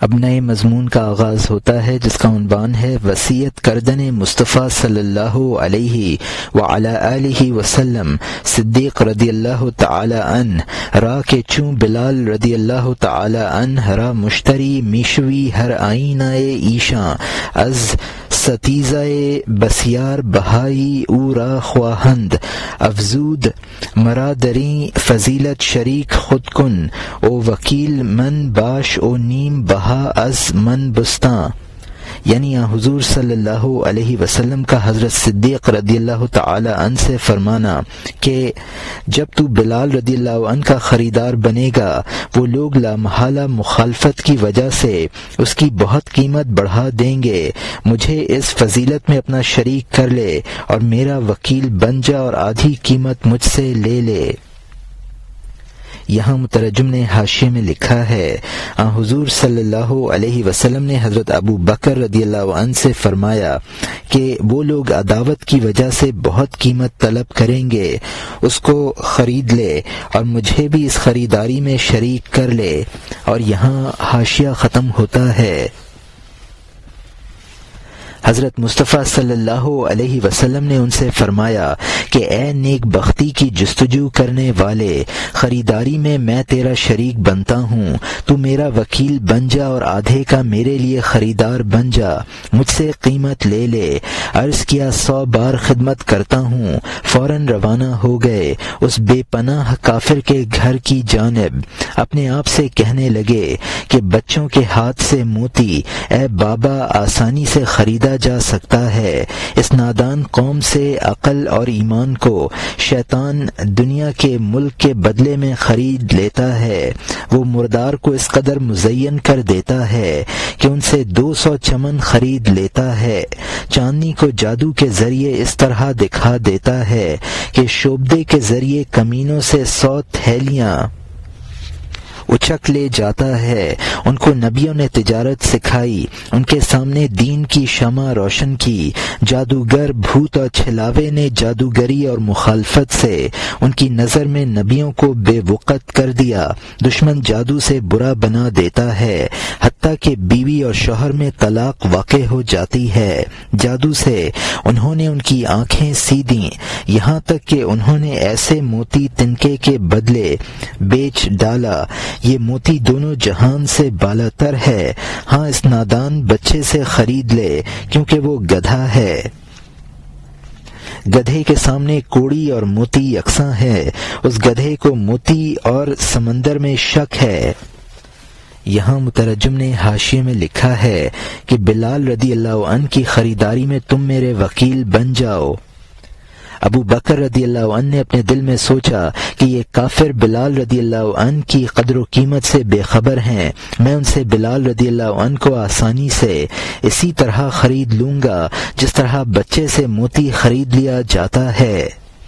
اب نئے مضمون کا آغاز ہوتا ہے جس کا عنوان ہے وصیت کردن مصطفیٰ صلی اللہ علیہ وعلی آلہ وسلم صدیق رضی اللہ تعالی عنہ را کے چوں بلال رضی اللہ تعالی عنہ را مشتری میشوی ہر آئینہ ایشاں از ستیزہ بسیار بہائی او را خواہند افزود مرادری فضیلت شریک خود کن او وکیل من باش او نیم بہا از من بستاں، یعنی حضور صلی اللہ علیہ وسلم کا حضرت صدیق رضی اللہ تعالی عنہ سے فرمانا کہ جب تو بلال رضی اللہ عنہ کا خریدار بنے گا وہ لوگ لامحالہ مخالفت کی وجہ سے اس کی بہت قیمت بڑھا دیں گے، مجھے اس فضیلت میں اپنا شریک کر لے اور میرا وکیل بن جا اور آدھی قیمت مجھ سے لے لے۔ یہاں مترجم نے حاشیے میں لکھا ہے حضور صلی اللہ علیہ وسلم نے حضرت ابو بکر رضی اللہ عنہ سے فرمایا کہ وہ لوگ عداوت کی وجہ سے بہت قیمت طلب کریں گے، اس کو خرید لے اور مجھے بھی اس خریداری میں شریک کر لے۔ اور یہاں حاشیہ ختم ہوتا ہے۔ حضرت مصطفیٰ صلی اللہ علیہ وسلم نے ان سے فرمایا کہ اے نیک بختی کی جستجو کرنے والے، خریداری میں تیرا شریک بنتا ہوں، تو میرا وکیل بن جا اور آدھے کا میرے لیے خریدار بن جا، مجھ سے قیمت لے لے۔ عرض کیا 100 بار خدمت کرتا ہوں۔ فوراً روانہ ہو گئے اس بے پناہ کافر کے گھر کی جانب، اپنے آپ سے کہنے لگے کہ بچوں کے ہاتھ سے موتی اے بابا آسانی سے خریدا جا سکتا ہے، اس نادان قوم سے عقل اور ایمان کو شیطان دنیا کے ملک کے بدلے میں خرید لیتا ہے، وہ مردار کو اس قدر مزین کر دیتا ہے کہ ان سے 200 چمن خرید لیتا ہے، چاندنی کو جادو کے ذریعے اس طرح دکھا دیتا ہے کہ شوبدے کے ذریعے کمینوں سے 100 تھیلیاں اچک لے جاتا ہے۔ ان کو نبیوں نے تجارت سکھائی، ان کے سامنے دین کی شمع روشن کی، جادوگر بھوت اور چھلاوے نے جادوگری اور مخالفت سے ان کی نظر میں نبیوں کو بے وقت کر دیا۔ دشمن جادو سے برا بنا دیتا ہے، حتیٰ کہ بیوی اور شوہر میں طلاق واقع ہو جاتی ہے۔ جادو سے انہوں نے ان کی آنکھیں سیدھیں، یہاں تک کہ انہوں نے ایسے موتی تنکے کے بدلے بیچ ڈالا۔ یہ موتی دونوں جہان سے بالا تر ہے، ہاں اس نادان بچے سے خرید لے کیونکہ وہ گدھا ہے۔ گدھے کے سامنے کوڑی اور موتی یکساں ہے، اس گدھے کو موتی اور سمندر میں شک ہے۔ یہاں مترجم نے حاشیے میں لکھا ہے کہ بلال رضی اللہ عنہ کی خریداری میں تم میرے وکیل بن جاؤ۔ ابو بکر رضی اللہ عنہ نے اپنے دل میں سوچا کہ یہ کافر بلال رضی اللہ عنہ کی قدر و قیمت سے بے خبر ہیں، میں ان سے بلال رضی اللہ عنہ کو آسانی سے اسی طرح خرید لوں گا جس طرح بچے سے موتی خرید لیا جاتا ہے۔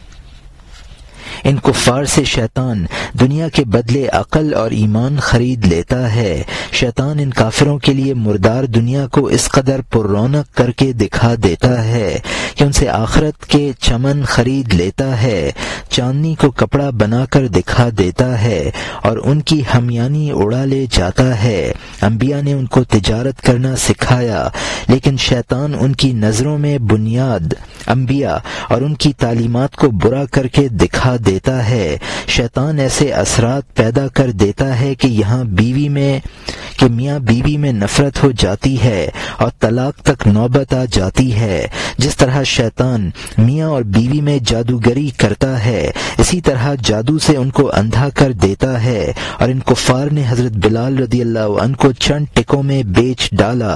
ان کفار سے شیطان دنیا کے بدلے عقل اور ایمان خرید لیتا ہے۔ شیطان ان کافروں کے لیے مردار دنیا کو اس قدر پر رونق کر کے دکھا دیتا ہے کہ ان سے آخرت کے چمن خرید لیتا ہے، چاندنی کو کپڑا بنا کر دکھا دیتا ہے اور ان کی ہمیانی اڑا لے جاتا ہے۔ انبیاء نے ان کو تجارت کرنا سکھایا، لیکن شیطان ان کی نظروں میں بنیاد انبیاء اور ان کی تعلیمات کو برا کر کے دکھا دیتا ہے۔ شیطان ایسے اثرات پیدا کر دیتا ہے کہ میاں بیوی میں نفرت ہو جاتی ہے اور طلاق تک نوبت آ جاتی ہے۔ جس طرح شیطان میاں اور بیوی میں جادوگری کرتا ہے، اسی طرح جادو سے ان کو اندھا کر دیتا ہے، اور ان کفار نے حضرت بلال رضی اللہ عنہ کو چند ٹکوں میں بیچ ڈالا۔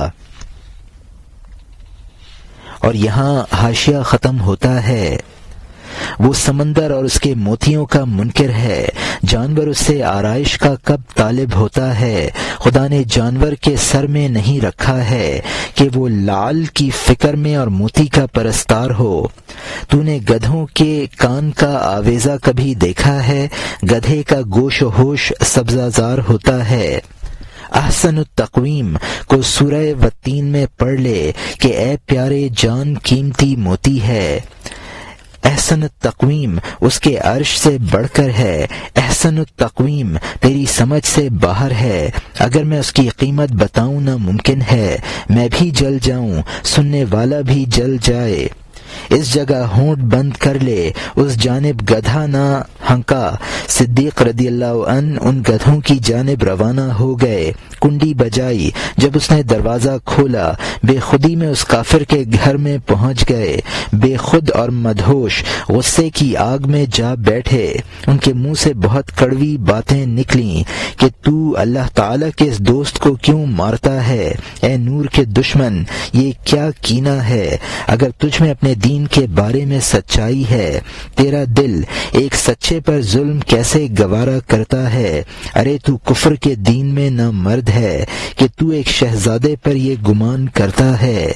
اور یہاں حاشیہ ختم ہوتا ہے۔ وہ سمندر اور اس کے موتیوں کا منکر ہے، جانور اس سے آرائش کا کب طالب ہوتا ہے۔ خدا نے جانور کے سر میں نہیں رکھا ہے کہ وہ لعل کی فکر میں اور موتی کا پرستار ہو۔ تو نے گدھوں کے کان کا آویزہ کبھی دیکھا ہے؟ گدھے کا گوش و ہوش سبزہ زار ہوتا ہے۔ احسن التقویم کو سورہ والتین میں پڑھ لے کہ اے پیارے جان قیمتی موتی ہے، احسن التقویم اس کے عرش سے بڑھ کر ہے، احسن التقویم تیری سمجھ سے باہر ہے، اگر میں اس کی قیمت بتاؤں ناممکن ہے، میں بھی جل جاؤں، سننے والا بھی جل جائے۔ اس جگہ ہونٹ بند کر لے، اس جانب گدھا نہ ہنکا۔ صدیق رضی اللہ عنہ ان گدھوں کی جانب روانہ ہو گئے، کنڈی بجائی، جب اس نے دروازہ کھولا بے خودی میں اس کافر کے گھر میں پہنچ گئے، بے خود اور مدہوش غصے کی آگ میں جا بیٹھے۔ ان کے منہ سے بہت کڑوی باتیں نکلیں کہ تو اللہ تعالیٰ کے اس دوست کو کیوں مارتا ہے؟ اے نور کے دشمن، یہ کیا کینہ ہے؟ اگر تجھ میں اپنے دین کے بارے میں سچائی ہے، تیرا دل ایک سچے پر ظلم کیسے گوارا کرتا ہے؟ ارے تو کفر کے دین میں نہ مرد ہے کہ تو ایک شہزادے پر یہ گمان کرتا ہے۔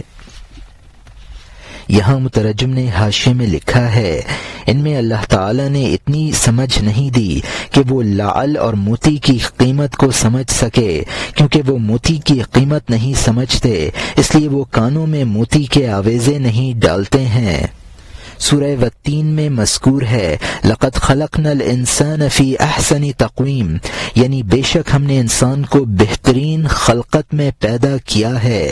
یہاں مترجم نے حاشیے میں لکھا ہے، ان میں اللہ تعالی نے اتنی سمجھ نہیں دی کہ وہ لعل اور موتی کی قیمت کو سمجھ سکے، کیونکہ وہ موتی کی قیمت نہیں سمجھتے، اس لیے وہ کانوں میں موتی کے آویزے نہیں ڈالتے ہیں۔ سورہ والتین میں مذکور ہے، لقد خلقنا الانسان فی احسن تقویم، یعنی بے شک ہم نے انسان کو بہترین خلقت میں پیدا کیا ہے۔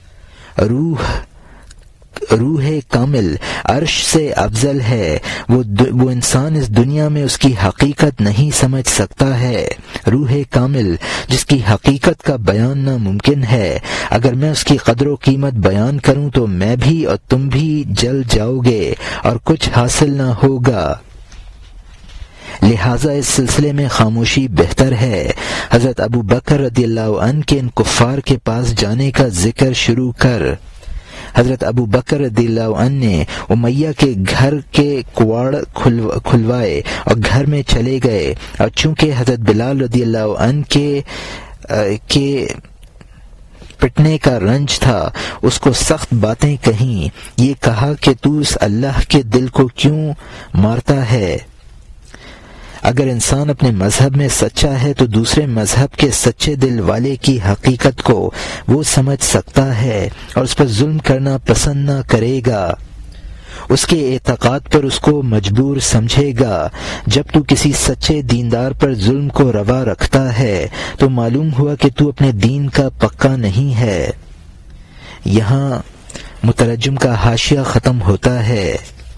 روح کامل عرش سے افضل ہے، وہ انسان اس دنیا میں اس کی حقیقت نہیں سمجھ سکتا ہے۔ روح کامل جس کی حقیقت کا بیان ناممکن ہے، اگر میں اس کی قدر و قیمت بیان کروں تو میں بھی اور تم بھی جل جاؤ گے اور کچھ حاصل نہ ہوگا، لہٰذا اس سلسلے میں خاموشی بہتر ہے۔ حضرت ابو بکر رضی اللہ عنہ کے ان کفار کے پاس جانے کا ذکر شروع کر۔ حضرت ابو بکر رضی اللہ عنہ نے امیہ کے گھر کے کواڑ کھلوائے اور گھر میں چلے گئے، اور چونکہ حضرت بلال رضی اللہ عنہ کے پٹنے کا رنج تھا، اس کو سخت باتیں کہیں، یہ کہا کہ تو اس اللہ کے دل کو کیوں مارتا ہے؟ اگر انسان اپنے مذہب میں سچا ہے تو دوسرے مذہب کے سچے دل والے کی حقیقت کو وہ سمجھ سکتا ہے اور اس پر ظلم کرنا پسند نہ کرے گا، اس کے اعتقاد پر اس کو مجبور سمجھے گا۔ جب تو کسی سچے دیندار پر ظلم کو روا رکھتا ہے تو معلوم ہوا کہ تو اپنے دین کا پکا نہیں ہے۔ یہاں مترجم کا حاشیہ ختم ہوتا ہے۔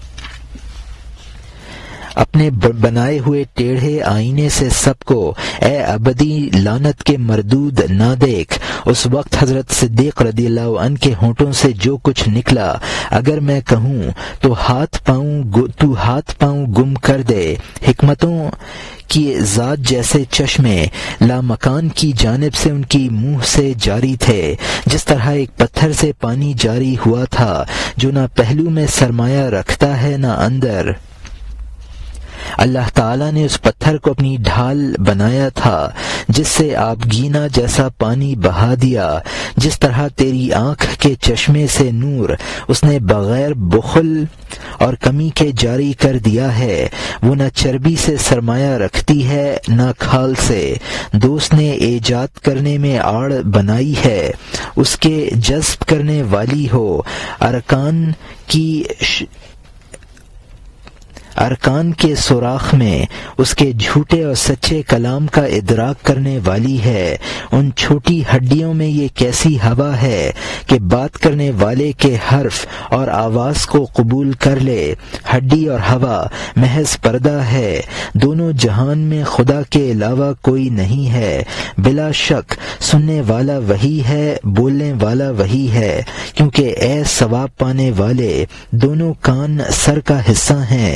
اپنے بنائے ہوئے ٹیڑھے آئینے سے سب کو اے ابدی لعنت کے مردود نہ دیکھ۔ اس وقت حضرت صدیق رضی اللہ عنہ کے ہونٹوں سے جو کچھ نکلا، اگر میں کہوں تو ہاتھ پاؤں گم کر دے۔ حکمتوں کی ذات جیسے چشمے لامکان کی جانب سے ان کی منہ سے جاری تھے، جس طرح ایک پتھر سے پانی جاری ہوا تھا جو نہ پہلو میں سرمایہ رکھتا ہے نہ اندر۔ اللہ تعالیٰ نے اس پتھر کو اپنی ڈھال بنایا تھا جس سے آبگینہ جیسا پانی بہا دیا، جس طرح تیری آنکھ کے چشمے سے نور اس نے بغیر بخل اور کمی کے جاری کر دیا ہے۔ وہ نہ چربی سے سرمایہ رکھتی ہے نہ کھال سے، دوست نے ایجاد کرنے میں آڑ بنائی ہے، اس کے جذب کرنے والی ہو، ارکان کے سوراخ میں اس کے جھوٹے اور سچے کلام کا ادراک کرنے والی ہے۔ ان چھوٹی ہڈیوں میں یہ کیسی ہوا ہے کہ بات کرنے والے کے حرف اور آواز کو قبول کر لے۔ ہڈی اور ہوا محض پردہ ہے، دونوں جہان میں خدا کے علاوہ کوئی نہیں ہے۔ بلا شک سننے والا وہی ہے، بولنے والا وہی ہے، کیونکہ اے ثواب پانے والے، دونوں کان سر کا حصہ ہیں۔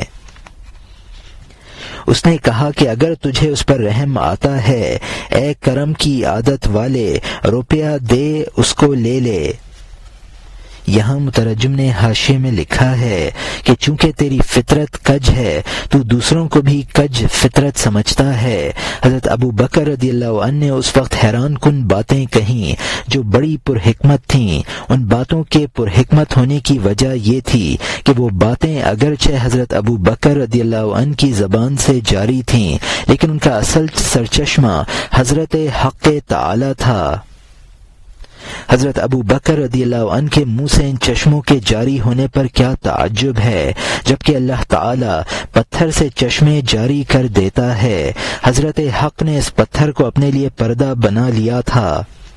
اس نے کہا کہ اگر تجھے اس پر رحم آتا ہے، اے کرم کی عادت والے، روپیہ دے اس کو لے لے۔ یہاں مترجم نے حاشیے میں لکھا ہے کہ چونکہ تیری فطرت کج ہے تو دوسروں کو بھی کج فطرت سمجھتا ہے۔ حضرت ابو بکر رضی اللہ عنہ نے اس وقت حیران کن باتیں کہیں جو بڑی پرحکمت تھیں۔ ان باتوں کے پرحکمت ہونے کی وجہ یہ تھی کہ وہ باتیں اگرچہ حضرت ابو بکر رضی اللہ عنہ کی زبان سے جاری تھیں، لیکن ان کا اصل سرچشمہ حضرت حق تعالی تھا۔ حضرت ابو بکر رضی اللہ عنہ کے منہ سے ان چشموں کے جاری ہونے پر کیا تعجب ہے، جبکہ اللہ تعالی پتھر سے چشمے جاری کر دیتا ہے۔ حضرت حق نے اس پتھر کو اپنے لیے پردہ بنا لیا تھا۔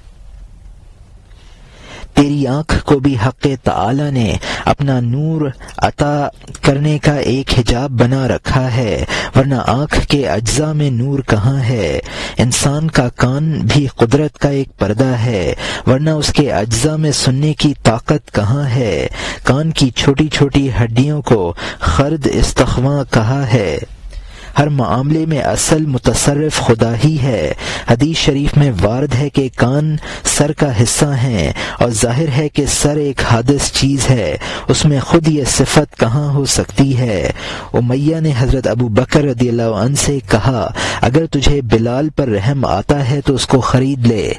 تیری آنکھ کو بھی حق تعالی نے اپنا نور عطا کرنے کا ایک حجاب بنا رکھا ہے، ورنہ آنکھ کے اجزاء میں نور کہاں ہے؟ انسان کا کان بھی قدرت کا ایک پردہ ہے، ورنہ اس کے اجزاء میں سننے کی طاقت کہاں ہے؟ کان کی چھوٹی چھوٹی ہڈیوں کو خرد استخواں کہا ہے۔ ہر معاملے میں اصل متصرف خدا ہی ہے۔ حدیث شریف میں وارد ہے کہ کان سر کا حصہ ہیں، اور ظاہر ہے کہ سر ایک حادث چیز ہے، اس میں خود یہ صفت کہاں ہو سکتی ہے؟ امیہ نے حضرت ابو بکر رضی اللہ عنہ سے کہا، اگر تجھے بلال پر رحم آتا ہے تو اس کو خرید لے۔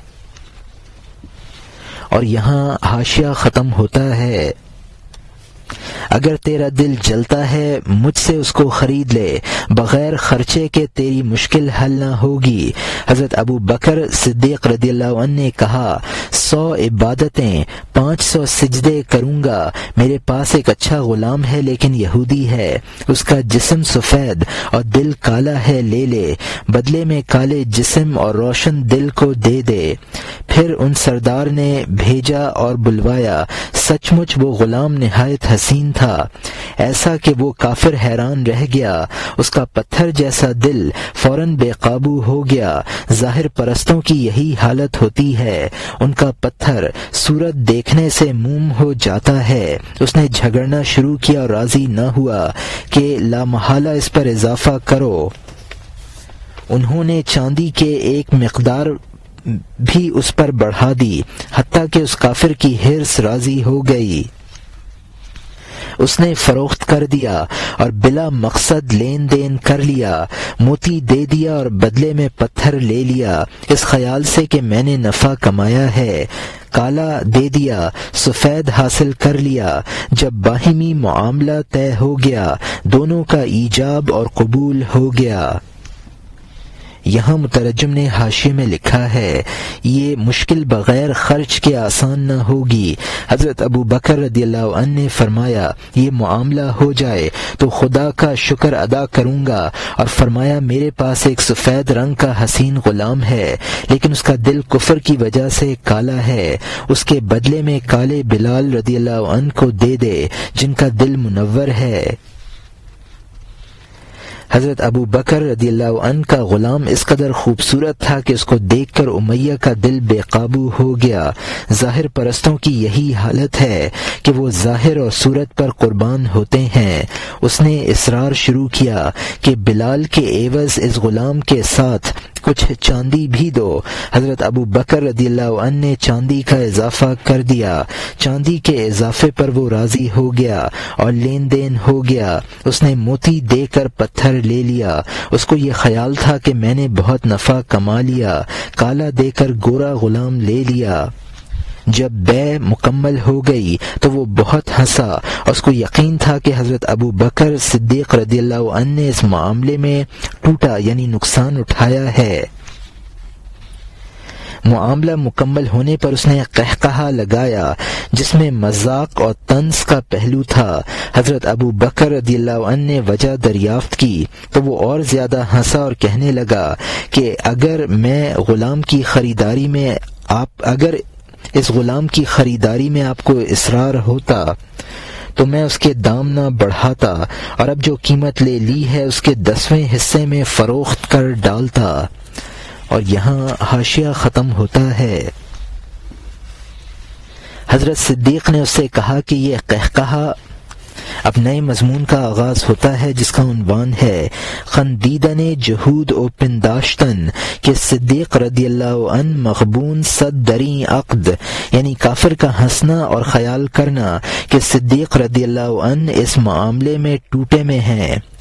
اور یہاں حاشیہ ختم ہوتا ہے، اگر تیرا دل جلتا ہے مجھ سے اس کو خرید لے، بغیر خرچے کے تیری مشکل حل نہ ہوگی۔ حضرت ابو بکر صدیق رضی اللہ عنہ نے کہا، 100 عبادتیں 500 سجدے کروں گا، میرے پاس ایک اچھا غلام ہے لیکن یہودی ہے، اس کا جسم سفید اور دل کالا ہے، لے لے، بدلے میں کالے جسم اور روشن دل کو دے دے۔ پھر ان سردار نے بھیجا اور بلوایا، سچ مچ وہ غلام نہایت حسین تھا، ایسا کہ وہ کافر حیران رہ گیا، اس کا پتھر جیسا دل فوراً بے قابو ہو گیا۔ ظاہر پرستوں کی یہی حالت ہوتی ہے، ان کا پتھر صورت دیکھنے سے موم ہو جاتا ہے۔ اس نے جھگڑنا شروع کیا اور راضی نہ ہوا کہ لا محالہ اس پر اضافہ کرو۔ انہوں نے چاندی کے ایک مقدار بھی اس پر بڑھا دی، حتیٰ کہ اس کافر کی حرص راضی ہو گئی، اس نے فروخت کر دیا اور بلا مقصد لین دین کر لیا، موتی دے دیا اور بدلے میں پتھر لے لیا، اس خیال سے کہ میں نے نفع کمایا ہے، کالا دے دیا، سفید حاصل کر لیا۔ جب باہمی معاملہ طے ہو گیا، دونوں کا ایجاب اور قبول ہو گیا۔ یہاں مترجم نے حاشیے میں لکھا ہے، یہ مشکل بغیر خرچ کے آسان نہ ہوگی۔ حضرت ابو بکر رضی اللہ عنہ نے فرمایا، یہ معاملہ ہو جائے تو خدا کا شکر ادا کروں گا، اور فرمایا میرے پاس ایک سفید رنگ کا حسین غلام ہے لیکن اس کا دل کفر کی وجہ سے کالا ہے، اس کے بدلے میں کالے بلال رضی اللہ عنہ کو دے دے جن کا دل منور ہے۔ حضرت ابو بکر رضی اللہ عنہ کا غلام اس قدر خوبصورت تھا کہ اس کو دیکھ کر امیہ کا دل بے قابو ہو گیا۔ ظاہر پرستوں کی یہی حالت ہے کہ وہ ظاہر اور صورت پر قربان ہوتے ہیں۔ اس نے اصرار شروع کیا کہ بلال کے عوض اس غلام کے ساتھ کچھ چاندی بھی دو۔ حضرت ابو بکر رضی اللہ عنہ نے چاندی کا اضافہ کر دیا، چاندی کے اضافے پر وہ راضی ہو گیا اور لین دین ہو گیا۔ اس نے موتی دے کر پتھر لے لیا، اس کو یہ خیال تھا کہ میں نے بہت نفع کما لیا، کالا دے کر گورا غلام لے لیا۔ جب بے مکمل ہو گئی تو وہ بہت ہنسا، اور اس کو یقین تھا کہ حضرت ابو بکر صدیق رضی اللہ عنہ نے اس معاملے میں ٹوٹا یعنی نقصان اٹھایا ہے۔ معاملہ مکمل ہونے پر اس نے قہقہہ لگایا جس میں مذاق اور طنز کا پہلو تھا۔ حضرت ابو بکر رضی اللہ عنہ نے وجہ دریافت کی تو وہ اور زیادہ ہنسا اور کہنے لگا کہ اگر اس غلام کی خریداری میں آپ کو اصرار ہوتا تو میں اس کے دام نہ بڑھاتا، اور اب جو قیمت لے لی ہے اس کے 10ویں حصے میں فروخت کر ڈالتا۔ اور یہاں حاشیہ ختم ہوتا ہے۔ حضرت صدیق نے اس سے کہا کہ یہ قہقہہ اب نئے مضمون کا آغاز ہوتا ہے جس کا عنوان ہے خندیدن جہود و پنداشتن، کہ صدیق رضی اللہ عنہ مغبون صد دریں عقد، یعنی کافر کا ہنسنا اور خیال کرنا کہ صدیق رضی اللہ عنہ اس معاملے میں ٹوٹے میں ہیں۔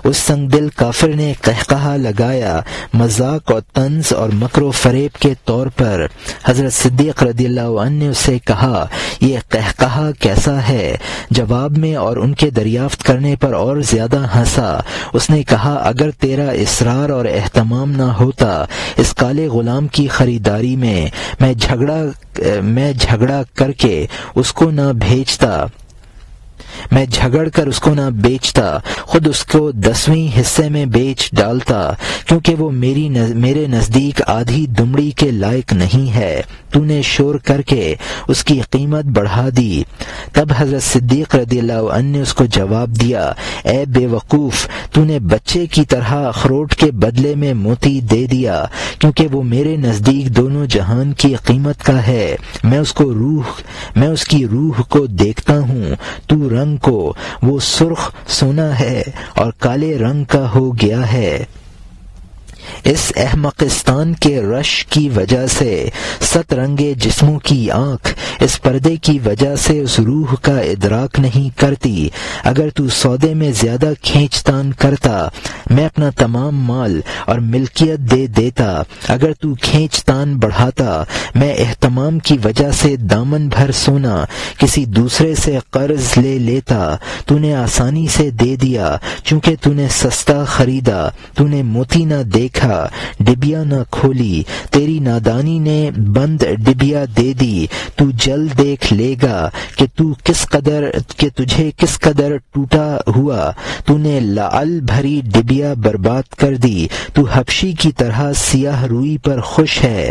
اس سنگ دل کافر نے قہقہا لگایا مذاق اور طنز اور مکر و فریب کے طور پر۔ حضرت صدیق رضی اللہ عنہ نے اسے کہا یہ قہقہا کیسا ہے؟ جواب میں اور ان کے دریافت کرنے پر اور زیادہ ہنسا۔ اس نے کہا اگر تیرا اصرار اور اہتمام نہ ہوتا اس کالے غلام کی خریداری میں جھگڑا کر کے اس کو نہ بھیجتا، میں جھگڑ کر اس کو نہ بیچتا، خود اس کو 10ویں حصے میں بیچ ڈالتا، کیونکہ وہ میرے نزدیک آدھی دمڑی کے لائق نہیں ہے۔ تو نے شور کر کے اس کی قیمت بڑھا دی۔ تب حضرت صدیق رضی اللہ عنہ نے اس کو جواب دیا اے بے وقوف، تو نے بچے کی طرح اخروٹ کے بدلے میں موتی دے دیا، کیونکہ وہ میرے نزدیک دونوں جہان کی قیمت کا ہے۔ میں اس کی روح کو دیکھتا ہوں، تو رنگ کو، وہ سرخ سونا ہے اور کالے رنگ کا ہو گیا ہے۔ اس احمقستان کے رش کی وجہ سے 7 رنگے جسموں کی آنکھ اس پردے کی وجہ سے اس روح کا ادراک نہیں کرتی۔ اگر تو سودے میں زیادہ کھینچ تان کرتا میں اپنا تمام مال اور ملکیت دے دیتا، اگر تو کھینچ تان بڑھاتا میں اہتمام کی وجہ سے دامن بھر سونا کسی دوسرے سے قرض لے لیتا۔ تو نے آسانی سے دے دیا چونکہ تو نے سستا خریدا، تو نے موتی نہ دیکھا، ڈبیا نہ کھولی، تیری نادانی نے بند ڈبیا دے دی۔ تو جلد دیکھ لے گا کہ تجھے کس قدر ٹوٹا ہوا، تو نے لعل بھری ڈبیا برباد کر دی۔ تو حبشی کی طرح سیاہ روئی پر خوش ہے۔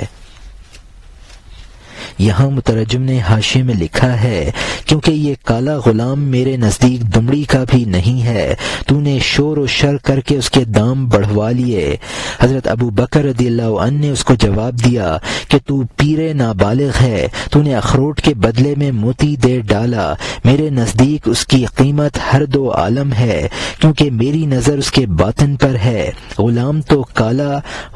یہاں مترجم نے حاشیے میں لکھا ہے کیونکہ یہ کالا غلام میرے نزدیک دمڑی کا بھی نہیں ہے، تو نے شور و شر کر کے اس کے دام بڑھوا لیے۔ حضرت ابو بکر رضی اللہ عنہ نے اس کو جواب دیا کہ تو پیر نابالغ ہے، تو نے اخروٹ کے بدلے میں موتی دے ڈالا۔ میرے نزدیک اس کی قیمت ہر 2 عالم ہے، کیونکہ میری نظر اس کے باطن پر ہے۔ غلام تو کالا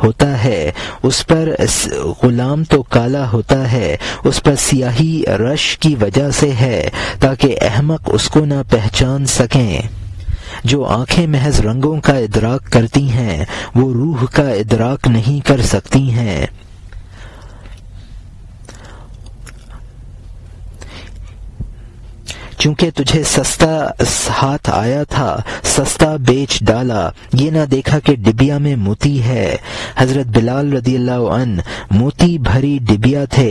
ہوتا ہے، اس پر سیاہی رش کی وجہ سے ہے تاکہ احمق اس کو نہ پہچان سکیں۔ جو آنکھیں محض رنگوں کا ادراک کرتی ہیں وہ روح کا ادراک نہیں کر سکتی ہیں۔ چونکہ تجھے سستا ہاتھ آیا تھا، سستا بیچ ڈالا، یہ نہ دیکھا کہ ڈبیا میں موتی ہے۔ حضرت بلال رضی اللہ عنہ موتی بھری ڈبیا تھے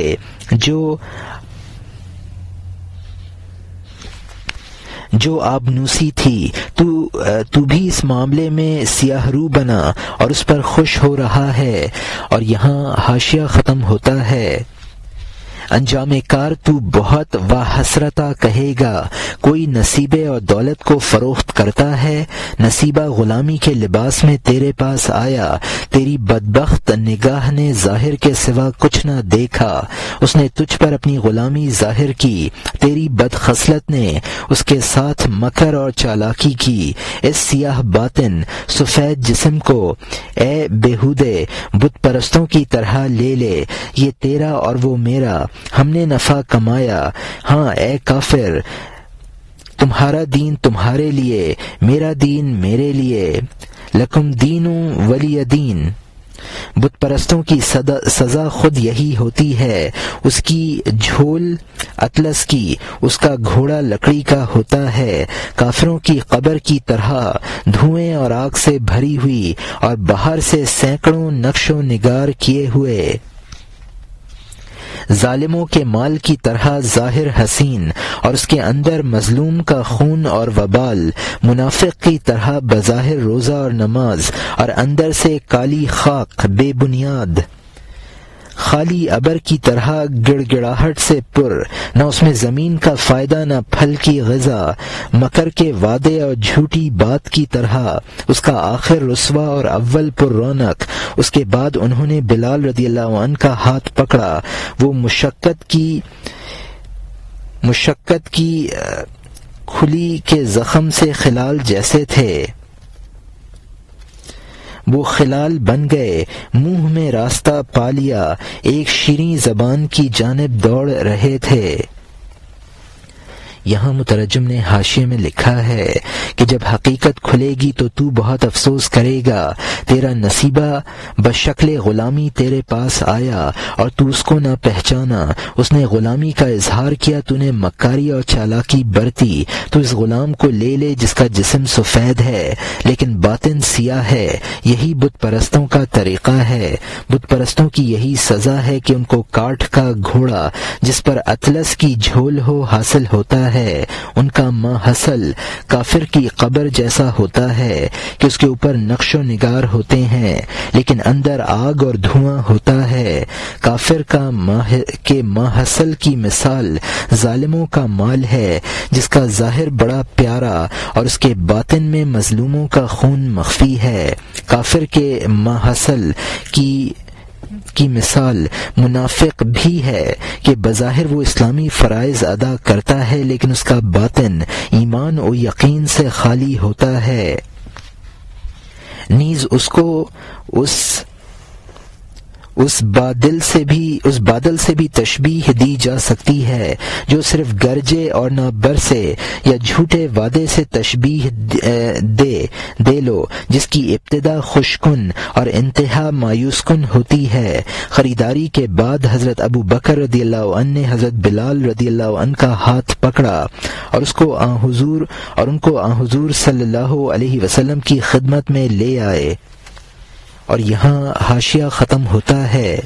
جو آبنوسی تھی۔ تو بھی اس معاملے میں سیاہ رو بنا اور اس پر خوش ہو رہا ہے۔ اور یہاں حاشیہ ختم ہوتا ہے۔ انجام کار تو بہت و حسرتا کہے گا، کوئی نصیبے اور دولت کو فروخت کرتا ہے، نصیبہ غلامی کے لباس میں تیرے پاس آیا، تیری بدبخت نگاہ نے ظاہر کے سوا کچھ نہ دیکھا، اس نے تجھ پر اپنی غلامی ظاہر کی، تیری بدخصلت نے اس کے ساتھ مکر اور چالاکی کی۔ اس سیاہ باطن سفید جسم کو اے بیہودے بت پرستوں کی طرح لے لے، یہ تیرا اور وہ میرا، ہم نے نفع کمایا۔ ہاں اے کافر، تمہارا دین تمہارے لیے، میرا دین میرے لیے، لکم دین ولی دین۔ بت پرستوں کی سزا خود یہی ہوتی ہے، اس کی جھول اطلس کی، اس کا گھوڑا لکڑی کا ہوتا ہے، کافروں کی قبر کی طرح دھوئیں اور آگ سے بھری ہوئی اور باہر سے سینکڑوں نقش و نگار کیے ہوئے، ظالموں کے مال کی طرح ظاہر حسین اور اس کے اندر مظلوم کا خون اور وبال، منافق کی طرح بظاہر روزہ اور نماز اور اندر سے کالی خاک بے بنیاد، خالی ابر کی طرح گڑ گڑاہٹ سے پر، نہ اس میں زمین کا فائدہ نہ پھل کی غذا، مکر کے وعدے اور جھوٹی بات کی طرح، اس کا آخر رسوا اور اول پر رونق۔ اس کے بعد انہوں نے بلال رضی اللہ عنہ کا ہاتھ پکڑا، وہ مشقت کی کھلی کے زخم سے خلال جیسے تھے، وہ خلال بن گئے، منہ میں راستہ پا لیا، ایک شیریں زبان کی جانب دوڑ رہے تھے۔ یہاں مترجم نے حاشیے میں لکھا ہے کہ جب حقیقت کھلے گی تو بہت افسوس کرے گا، تیرا نصیبہ بشکل غلامی تیرے پاس آیا اور تو اس کو نہ پہچانا، اس نے غلامی کا اظہار کیا، تو نے مکاری اور چالاکی برتی، تو اس غلام کو لے لے جس کا جسم سفید ہے لیکن باطن سیاہ ہے۔ یہی بت پرستوں کا طریقہ ہے، بت پرستوں کی یہی سزا ہے کہ ان کو کاٹھ کا گھوڑا جس پر اطلس کی جھول ہو حاصل ہوتا ہے، ان کا ماں حصل کافر کی قبر جیسا ہوتا ہے کہ اس کے اوپر نقش و نگار ہوتے ہیں لیکن اندر آگ اور دھواں ہوتا ہے۔ کافر کا ماں حصل کی مثال ظالموں کا مال ہے جس کا ظاہر بڑا پیارا اور اس کے باطن میں مظلوموں کا خون مخفی ہے۔ کافر کے ماں حصل کی مثال منافق بھی ہے کہ بظاہر وہ اسلامی فرائض ادا کرتا ہے لیکن اس کا باطن ایمان و یقین سے خالی ہوتا ہے۔ نیز اس کو اس بادل سے بھی تشبیہ دی جا سکتی ہے جو صرف گرجے اور نہ برسے، یا جھوٹے وعدے سے تشبیہ دے لو جس کی ابتدا خوشکن اور انتہا مایوس کن ہوتی ہے۔ خریداری کے بعد حضرت ابو بکر رضی اللہ عنہ نے حضرت بلال رضی اللہ عنہ کا ہاتھ پکڑا اور ان کو آن حضور صلی اللہ علیہ وسلم کی خدمت میں لے آئے۔ اور یہاں حاشیہ ختم ہوتا ہے۔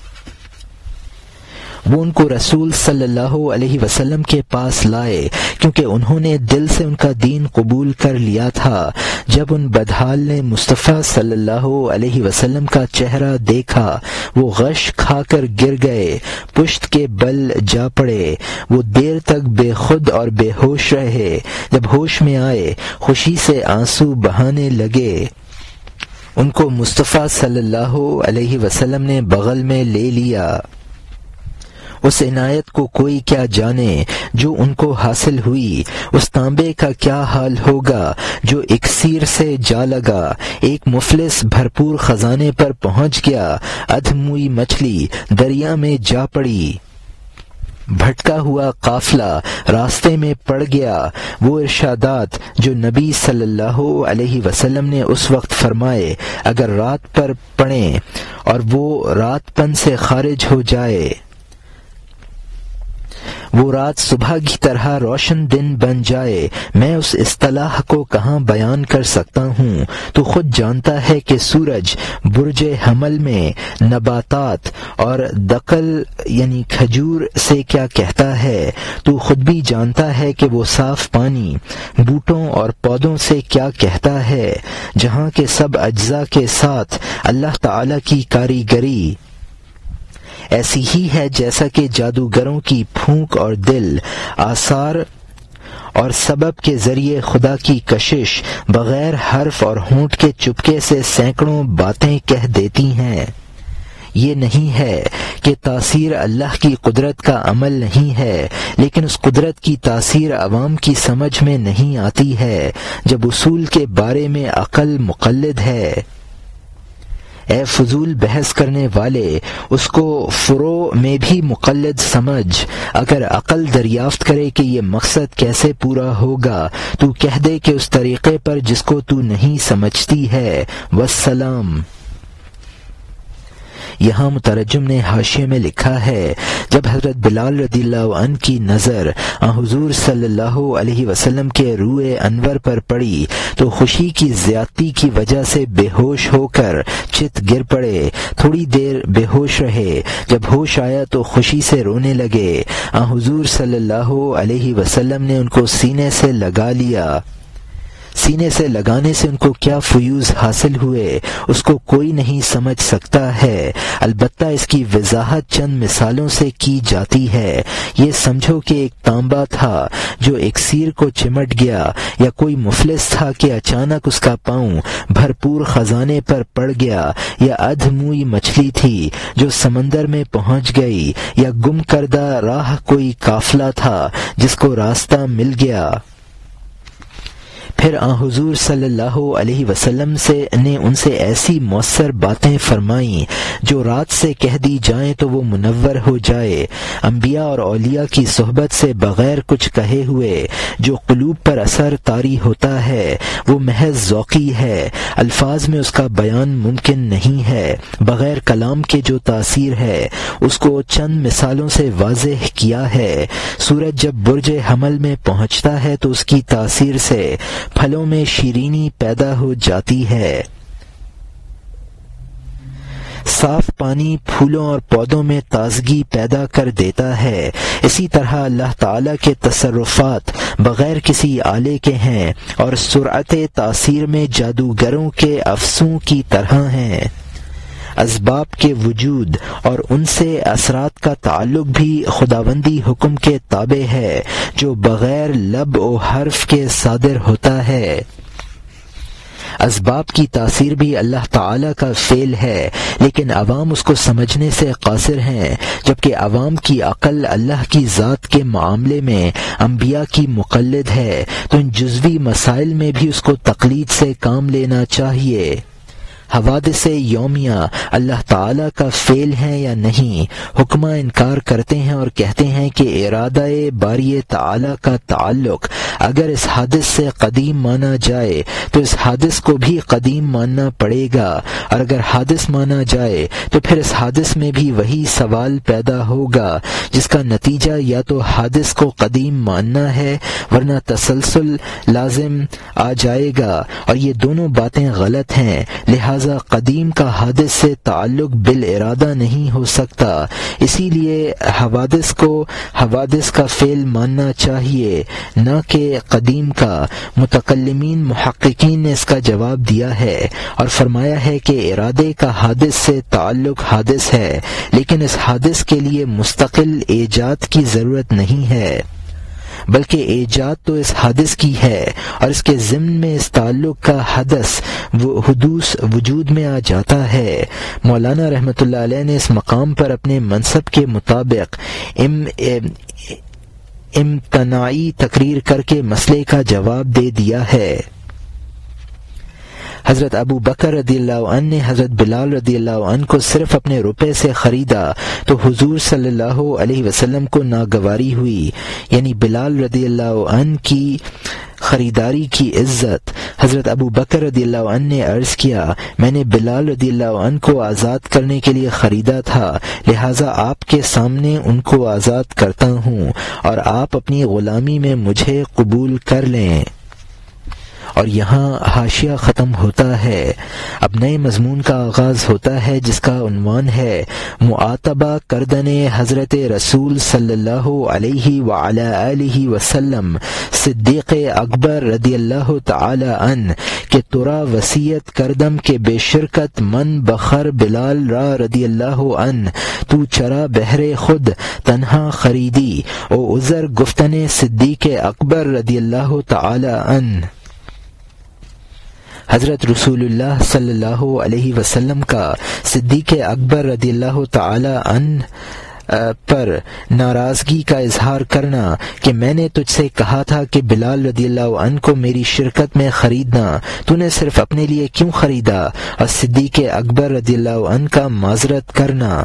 وہ ان کو رسول صلی اللہ علیہ وسلم کے پاس لائے کیونکہ انہوں نے دل سے ان کا دین قبول کر لیا تھا۔ جب ان بدحال نے مصطفیٰ صلی اللہ علیہ وسلم کا چہرہ دیکھا وہ غش کھا کر گر گئے، پشت کے بل جا پڑے، وہ دیر تک بے خود اور بے ہوش رہے۔ جب ہوش میں آئے خوشی سے آنسو بہانے لگے۔ ان کو مصطفیٰ صلی اللہ علیہ وسلم نے بغل میں لے لیا۔ اس عنایت کو کوئی کیا جانے جو ان کو حاصل ہوئی، اس تانبے کا کیا حال ہوگا جو اکسیر سے جا لگا۔ ایک مفلس بھرپور خزانے پر پہنچ گیا، ادھموئی مچھلی دریا میں جا پڑی، بھٹکا ہوا قافلہ راستے میں پڑ گیا۔ وہ ارشادات جو نبی صلی اللہ علیہ وسلم نے اس وقت فرمائے اگر رات پر پڑیں اور وہ رات پن سے خارج ہو جائے، وہ رات صبح کی طرح روشن دن بن جائے، میں اس اصطلاح کو کہاں بیان کر سکتا ہوں؟ تو خود جانتا ہے کہ سورج برج حمل میں نباتات اور دقل یعنی کھجور سے کیا کہتا ہے، تو خود بھی جانتا ہے کہ وہ صاف پانی بوٹوں اور پودوں سے کیا کہتا ہے، جہاں کے سب اجزاء کے ساتھ اللہ تعالی کی کاریگری ایسی ہی ہے جیسا کہ جادوگروں کی پھونک اور دل آثار اور سبب کے ذریعے خدا کی کشش بغیر حرف اور ہونٹ کے چپکے سے سینکڑوں باتیں کہہ دیتی ہیں۔ یہ نہیں ہے کہ تاثیر اللہ کی قدرت کا عمل نہیں ہے، لیکن اس قدرت کی تاثیر عوام کی سمجھ میں نہیں آتی ہے جب اصول کے بارے میں عقل مقلد ہے۔ اے فضول بحث کرنے والے، اس کو فروع میں بھی مقلد سمجھ۔ اگر عقل دریافت کرے کہ یہ مقصد کیسے پورا ہوگا تو کہہ دے کہ اس طریقے پر جس کو تو نہیں سمجھتی ہے۔ والسلام۔ یہاں مترجم نے حاشیے میں لکھا ہے جب حضرت بلال رضی اللہ عنہ کی نظر حضور صلی اللہ علیہ وسلم کے روئے انور پر پڑی تو خوشی کی زیادتی کی وجہ سے بے ہوش ہو کر چت گر پڑے۔ تھوڑی دیر بے ہوش رہے، جب ہوش آیا تو خوشی سے رونے لگے۔ حضور صلی اللہ علیہ وسلم نے ان کو سینے سے لگا لیا۔ سینے سے لگانے سے ان کو کیا فیوز حاصل ہوئے اس کو کوئی نہیں سمجھ سکتا ہے، البتہ اس کی وضاحت چند مثالوں سے کی جاتی ہے۔ یہ سمجھو کہ ایک تانبا تھا جو اکسیر کو چمٹ گیا، یا کوئی مفلس تھا کہ اچانک اس کا پاؤں بھرپور خزانے پر پڑ گیا، یا ادھموئی مچھلی تھی جو سمندر میں پہنچ گئی، یا گم کردہ راہ کوئی قافلہ تھا جس کو راستہ مل گیا۔ پھر پھر آن حضور صلی اللہ علیہ وسلم نے ان سے ایسی مؤثر باتیں فرمائیں جو رات سے کہہ دی جائیں تو وہ منور ہو جائے۔ انبیاء اور اولیاء کی صحبت سے بغیر کچھ کہے ہوئے جو قلوب پر اثر طاری ہوتا ہے وہ محض ذوقی ہے، الفاظ میں اس کا بیان ممکن نہیں ہے۔ بغیر کلام کے جو تاثیر ہے اس کو چند مثالوں سے واضح کیا ہے۔ سورج جب برج حمل میں پہنچتا ہے تو اس کی تاثیر سے پھلوں میں شیرینی پیدا ہو جاتی ہے، صاف پانی پھولوں اور پودوں میں تازگی پیدا کر دیتا ہے۔ اسی طرح اللہ تعالی کے تصرفات بغیر کسی آلے کے ہیں اور سرعت تاثیر میں جادوگروں کے افسوں کی طرح ہیں۔ اسباب کے وجود اور ان سے اثرات کا تعلق بھی خداوندی حکم کے تابع ہے جو بغیر لب و حرف کے صادر ہوتا ہے۔ اسباب کی تاثیر بھی اللہ تعالی کا فعل ہے، لیکن عوام اس کو سمجھنے سے قاصر ہیں، جبکہ عوام کی عقل اللہ کی ذات کے معاملے میں انبیاء کی مقلد ہے، تو ان جزوی مسائل میں بھی اس کو تقلید سے کام لینا چاہیے۔ حوادث یومیہ اللہ تعالی کا فعل ہے یا نہیں؟ حکمہ انکار کرتے ہیں اور کہتے ہیں کہ ارادہ باری تعالی کا تعلق اگر اس حادث سے قدیم مانا جائے تو اس حادث کو بھی قدیم ماننا پڑے گا، اور اگر حادث مانا جائے تو پھر اس حادث میں بھی وہی سوال پیدا ہوگا جس کا نتیجہ یا تو حادث کو قدیم ماننا ہے ورنہ تسلسل لازم آ جائے گا، اور یہ دونوں باتیں غلط ہیں۔ لہذا قدیم کا حادث سے تعلق بالارادہ نہیں ہو سکتا، اسی لیے حوادث کو حوادث کا فعل ماننا چاہیے نہ کہ قدیم کا۔ متکلمین محققین نے اس کا جواب دیا ہے اور فرمایا ہے کہ ارادے کا حادث سے تعلق حادث ہے، لیکن اس حادث کے لیے مستقل ایجاد کی ضرورت نہیں ہے، بلکہ ایجاد تو اس حادث کی ہے، اور اس کے ضمن میں اس تعلق کا حدوث وجود میں آ جاتا ہے۔ مولانا رحمۃ اللہ علیہ نے اس مقام پر اپنے منصب کے مطابق امتناعی تقریر کر کے مسئلے کا جواب دے دیا ہے۔ حضرت ابو بکر رضی اللہ عنہ نے حضرت بلال رضی اللہ عنہ کو صرف اپنے روپے سے خریدا تو حضور صلی اللہ علیہ وسلم کو ناگواری ہوئی، یعنی بلال رضی اللہ عنہ کی خریداری کی عزت۔ حضرت ابو بکر رضی اللہ عنہ نے عرض کیا، میں نے بلال رضی اللہ عنہ کو آزاد کرنے کے لیے خریدا تھا، لہٰذا آپ کے سامنے ان کو آزاد کرتا ہوں اور آپ اپنی غلامی میں مجھے قبول کر لیں۔ اور یہاں حاشیہ ختم ہوتا ہے۔ اب نئے مضمون کا آغاز ہوتا ہے جس کا عنوان ہے معاتبہ کردن حضرت رسول صلی اللہ علیہ وعلی آلہ وسلم صدیق اکبر رضی اللہ تعالی عنہ کہ ترا وصیت کردم کہ بے شرکت من بخر بلال را رضی اللہ عنہ تو چرا بہر خود تنہا خریدی او عذر گفتن صدیق اکبر رضی اللہ تعالی عنہ۔ حضرت رسول اللہ صلی اللہ علیہ وسلم کا صدیق اکبر رضی اللہ تعالی عنہ پر ناراضگی کا اظہار کرنا کہ میں نے تجھ سے کہا تھا کہ بلال رضی اللہ عنہ کو میری شرکت میں خریدنا، تو نے صرف اپنے لیے کیوں خریدا؟ اور صدیق اکبر رضی اللہ عنہ کا معذرت کرنا۔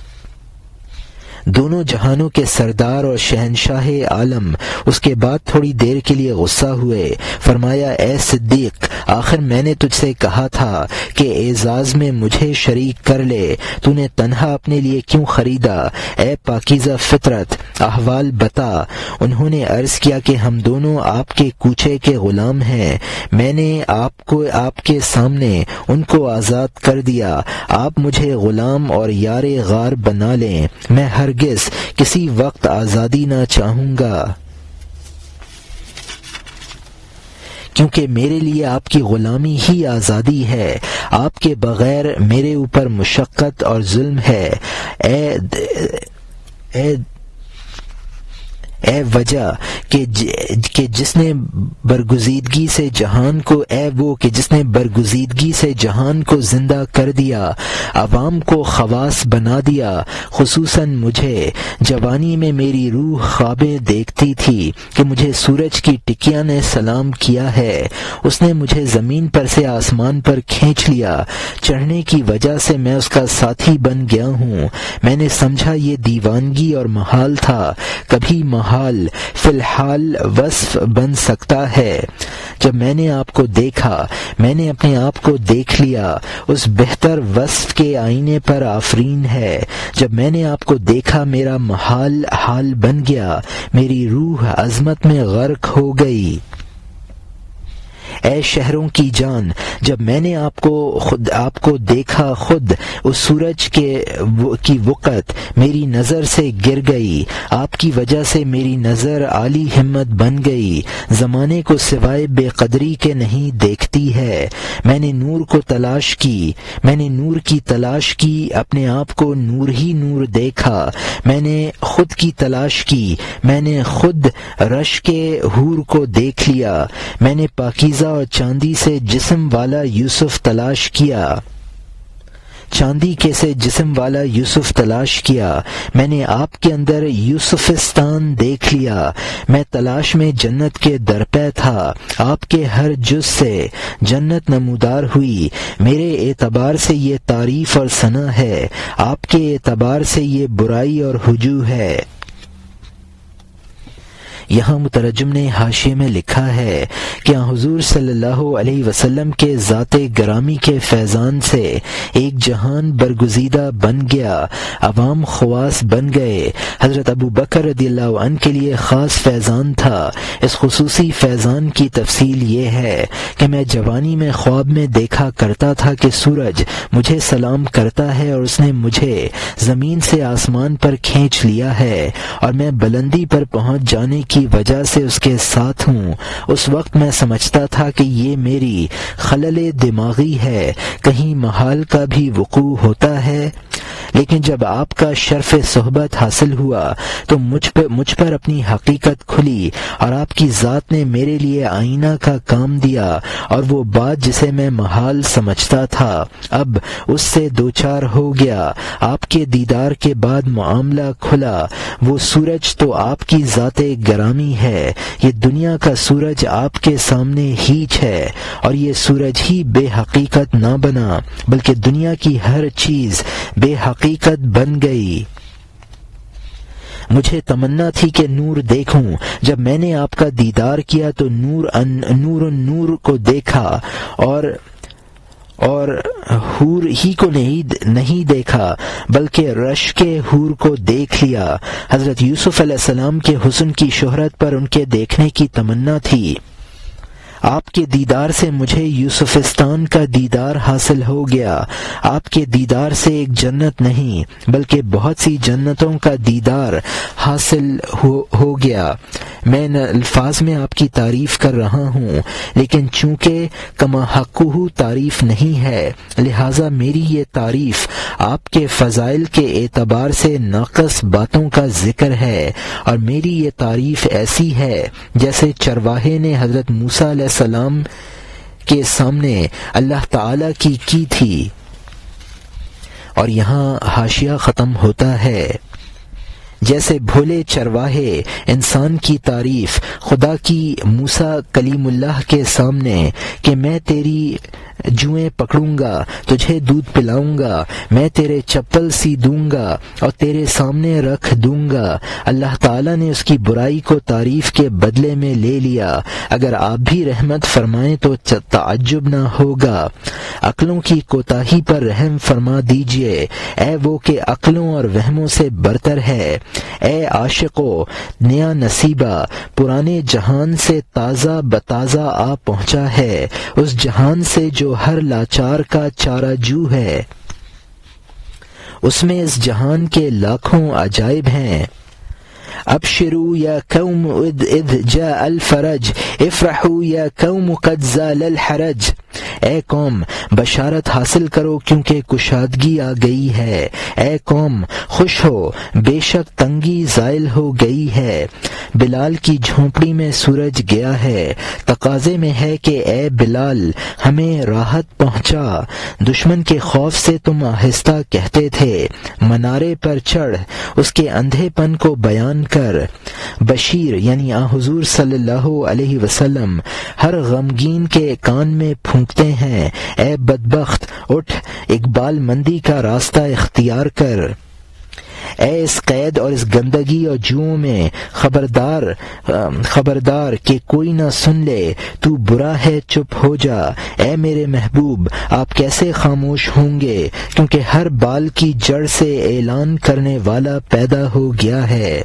دونوں جہانوں کے سردار اور شہنشاہ عالم اس کے بعد تھوڑی دیر کے لیے غصہ ہوئے، فرمایا اے صدیق، آخر میں نے تجھ سے کہا تھا کہ اعزاز میں مجھے شریک کر لے، تو نے تنہا اپنے لیے کیوں خریدا؟ اے پاکیزہ فطرت، احوال بتا۔ انہوں نے عرض کیا کہ ہم دونوں آپ کے کوچے کے غلام ہیں، میں نے آپ کے سامنے ان کو آزاد کر دیا، آپ مجھے غلام اور یار غار بنا لیں، میں ہرگز کسی وقت آزادی نہ چاہوں گا، کیونکہ میرے لیے آپ کی غلامی ہی آزادی ہے، آپ کے بغیر میرے اوپر مشقت اور ظلم ہے۔ اے وجہ کہ جس نے برگزیدگی سے جہان کو اے وہ کہ جس نے برگزیدگی سے جہان کو زندہ کر دیا، عوام کو خواص بنا دیا، خصوصاً مجھے۔ جوانی میں میری روح خوابیں دیکھتی تھی کہ مجھے سورج کی ٹکیا نے سلام کیا ہے، اس نے مجھے زمین پر سے آسمان پر کھینچ لیا، چڑھنے کی وجہ سے میں اس کا ساتھی بن گیا ہوں۔ میں نے سمجھا یہ دیوانگی اور محال تھا، کبھی محال فی الحال وصف بن سکتا ہے۔ جب میں نے آپ کو دیکھا، میں نے اپنے آپ کو دیکھ لیا، اس بہتر وصف کے آئینے پر آفرین ہے۔ جب میں نے آپ کو دیکھا میرا محال حال بن گیا، میری روح عظمت میں غرق ہو گئی۔ اے شہروں کی جان، جب میں نے آپ کو دیکھا، خود اس سورج کی وقت میری نظر سے گر گئی، آپ کی وجہ سے میری نظر عالی ہمت بن گئی، زمانے کو سوائے بے قدری کے نہیں دیکھتی ہے۔ میں نے نور کی تلاش کی، اپنے آپ کو نور ہی نور دیکھا، میں نے خود کی تلاش کی، میں نے خود رش کے حور کو دیکھ لیا، میں نے پاکیزہ اور چاندی سے جسم والا یوسف تلاش کیا، چاندی کے سے جسم والا یوسف تلاش کیا، میں نے آپ کے اندر یوسفستان دیکھ لیا، میں تلاش میں جنت کے درپے تھا، آپ کے ہر جز سے جنت نمودار ہوئی، میرے اعتبار سے یہ تعریف اور ثنا ہے، آپ کے اعتبار سے یہ برائی اور ہجو ہے۔ یہاں مترجم نے حاشیے میں لکھا ہے کہ حضور صلی اللہ علیہ وسلم کے ذات گرامی کے فیضان سے ایک جہان برگزیدہ بن گیا، عوام خواص بن گئے۔ حضرت ابو بکر رضی اللہ عنہ کے لیے خاص فیضان تھا۔ اس خصوصی فیضان کی تفصیل یہ ہے کہ میں جوانی میں خواب میں دیکھا کرتا تھا کہ سورج مجھے سلام کرتا ہے اور اس نے مجھے زمین سے آسمان پر کھینچ لیا ہے اور میں بلندی پر پہنچ جانے کی وجہ سے اس کے ساتھ ہوں۔ اس وقت میں سمجھتا تھا کہ یہ میری خلل دماغی ہے، کہیں محال کا بھی وقوع ہوتا ہے، لیکن جب آپ کا شرف صحبت حاصل ہوا تو مجھ پر اپنی حقیقت کھلی اور آپ کی ذات نے میرے لیے آئینہ کا کام دیا، اور وہ بات جسے میں محال سمجھتا تھا اب اس سے دوچار ہو گیا۔ آپ کے دیدار کے بعد معاملہ کھلا، وہ سورج تو آپ کی ذات گرامی ہے، یہ دنیا کا سورج آپ کے سامنے ہیچ ہے، اور یہ سورج ہی بے حقیقت نہ بنا بلکہ دنیا کی ہر چیز بے حقیقت بن گئی۔ مجھے تمنا تھی کہ نور دیکھوں، جب میں نے آپ کا دیدار کیا تو نور کو دیکھا اور حور ہی کو نہیں دیکھا بلکہ رش کے حور کو دیکھ لیا۔ حضرت یوسف علیہ السلام کے حسن کی شہرت پر ان کے دیکھنے کی تمنا تھی۔ آپ کے دیدار سے مجھے یوسفستان کا دیدار حاصل ہو گیا۔ آپ کے دیدار سے ایک جنت نہیں بلکہ بہت سی جنتوں کا دیدار حاصل ہو گیا۔ میں ان الفاظ میں آپ کی تعریف کر رہا ہوں، لیکن چونکہ کما حقہ تعریف نہیں ہے، لہٰذا میری یہ تعریف آپ کے فضائل کے اعتبار سے ناقص باتوں کا ذکر ہے، اور میری یہ تعریف ایسی ہے جیسے چرواہے نے حضرت موسیٰ علیہ السلام کے سامنے اللہ تعالی کی تھی۔ اور یہاں حاشیہ ختم ہوتا ہے۔ جیسے بھولے چرواہے انسان کی تعریف خدا کی موسیٰ کلیم اللہ کے سامنے کہ میں تیری جوئیں پکڑوں گا، تجھے دودھ پلاؤں گا، میں تیرے چپل سی دوں گا اور تیرے سامنے رکھ دوں گا، اللہ تعالیٰ نے اس کی برائی کو تعریف کے بدلے میں لے لیا۔ اگر آپ بھی رحمت فرمائیں تو تعجب نہ ہوگا۔ عقلوں کی کوتاہی پر رحم فرما دیجئے، اے وہ کہ عقلوں اور وہموں سے برتر ہے۔ اے عاشقو، نیا نصیبہ پرانے جہان سے تازہ بتازہ آ پہنچا ہے، اس جہان سے جو ہر لاچار کا چارہ جو ہے، اس میں اس جہان کے لاکھوں عجائب ہیں۔ ابشروا یا قوم اذ جاء الفرج، افرحوا یا قوم قد زال الحرج۔ اے قوم بشارت حاصل کرو کیونکہ کشادگی آ گئی ہے، اے قوم خوش ہو بے شک تنگی زائل ہو گئی ہے، بلال کی جھونپڑی میں سورج گیا ہے، تقاضے میں ہے کہ اے بلال ہمیں راحت پہنچا، دشمن کے خوف سے تم آہستہ کہتے تھے، منارے پر چڑھ اس کے اندھے پن کو بیان کر، بشیر یعنی حضور صلی اللہ علیہ وسلم ہر غمگین کے کان میں پھونکتے ہیں، اے بدبخت اٹھ اقبال مندی کا راستہ اختیار کر، اے اس قید اور اس گندگی اور جوؤں میں خبردار کہ کوئی نہ سن لے، تو برا ہے چپ ہو جا، اے میرے محبوب آپ کیسے خاموش ہوں گے، کیونکہ ہر بال کی جڑ سے اعلان کرنے والا پیدا ہو گیا ہے۔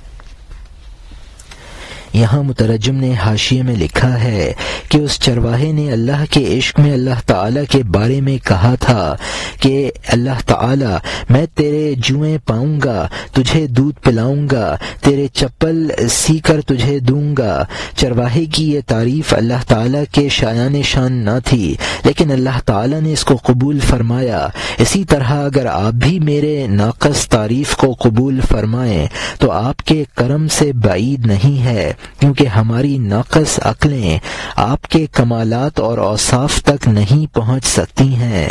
یہاں مترجم نے حاشیے میں لکھا ہے کہ اس چرواہے نے اللہ کے عشق میں اللہ تعالیٰ کے بارے میں کہا تھا کہ اللہ تعالیٰ میں تیرے جوئیں پاؤں گا، تجھے دودھ پلاؤں گا، تیرے چپل سی کر تجھے دوں گا۔ چرواہے کی یہ تعریف اللہ تعالیٰ کے شایان شان نہ تھی، لیکن اللہ تعالیٰ نے اس کو قبول فرمایا۔ اسی طرح اگر آپ بھی میرے ناقص تعریف کو قبول فرمائیں تو آپ کے کرم سے بعید نہیں ہے، کیونکہ ہماری ناقص عقلیں آپ کے کمالات اور اوصاف تک نہیں پہنچ سکتی ہیں۔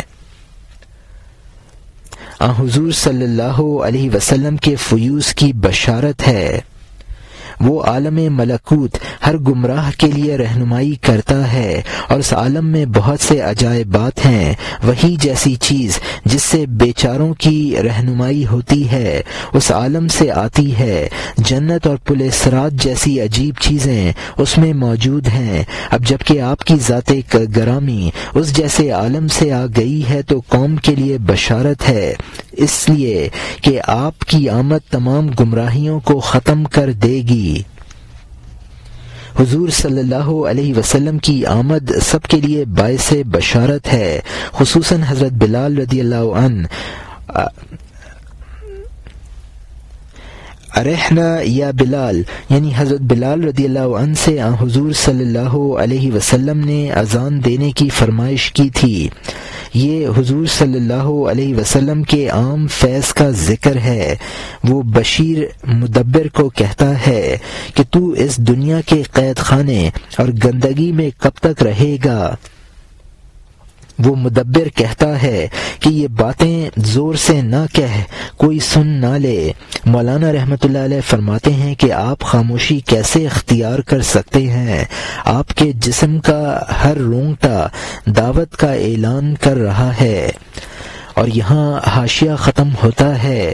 حضور صلی اللہ علیہ وسلم کے فیوز کی بشارت ہے، وہ عالم ملکوت ہر گمراہ کے لیے رہنمائی کرتا ہے، اور اس عالم میں بہت سے عجائبات ہیں، وہی جیسی چیز جس سے بیچاروں کی رہنمائی ہوتی ہے اس عالم سے آتی ہے، جنت اور پل صراط جیسی عجیب چیزیں اس میں موجود ہیں۔ اب جبکہ آپ کی ذات گرامی اس جیسے عالم سے آ گئی ہے تو قوم کے لیے بشارت ہے، اس لیے کہ آپ کی آمد تمام گمراہیوں کو ختم کر دے گی۔ حضور صلی اللہ علیہ وسلم کی آمد سب کے لیے باعث بشارت ہے، خصوصاً حضرت بلال رضی اللہ عنہ۔ ارحنا یا بلال یعنی حضرت بلال رضی اللہ عنہ سے حضور صلی اللہ علیہ وسلم نے اذان دینے کی فرمائش کی تھی۔ یہ حضور صلی اللہ علیہ وسلم کے عام فیض کا ذکر ہے۔ وہ بشیر مدبر کو کہتا ہے کہ تو اس دنیا کے قید خانے اور گندگی میں کب تک رہے گا۔ وہ مدبر کہتا ہے کہ یہ باتیں زور سے نہ کہہ، کوئی سن نہ لے۔ مولانا رحمۃ اللہ علیہ فرماتے ہیں کہ آپ خاموشی کیسے اختیار کر سکتے ہیں؟ آپ کے جسم کا ہر رونگٹا دعوت کا اعلان کر رہا ہے۔ اور یہاں حاشیہ ختم ہوتا ہے۔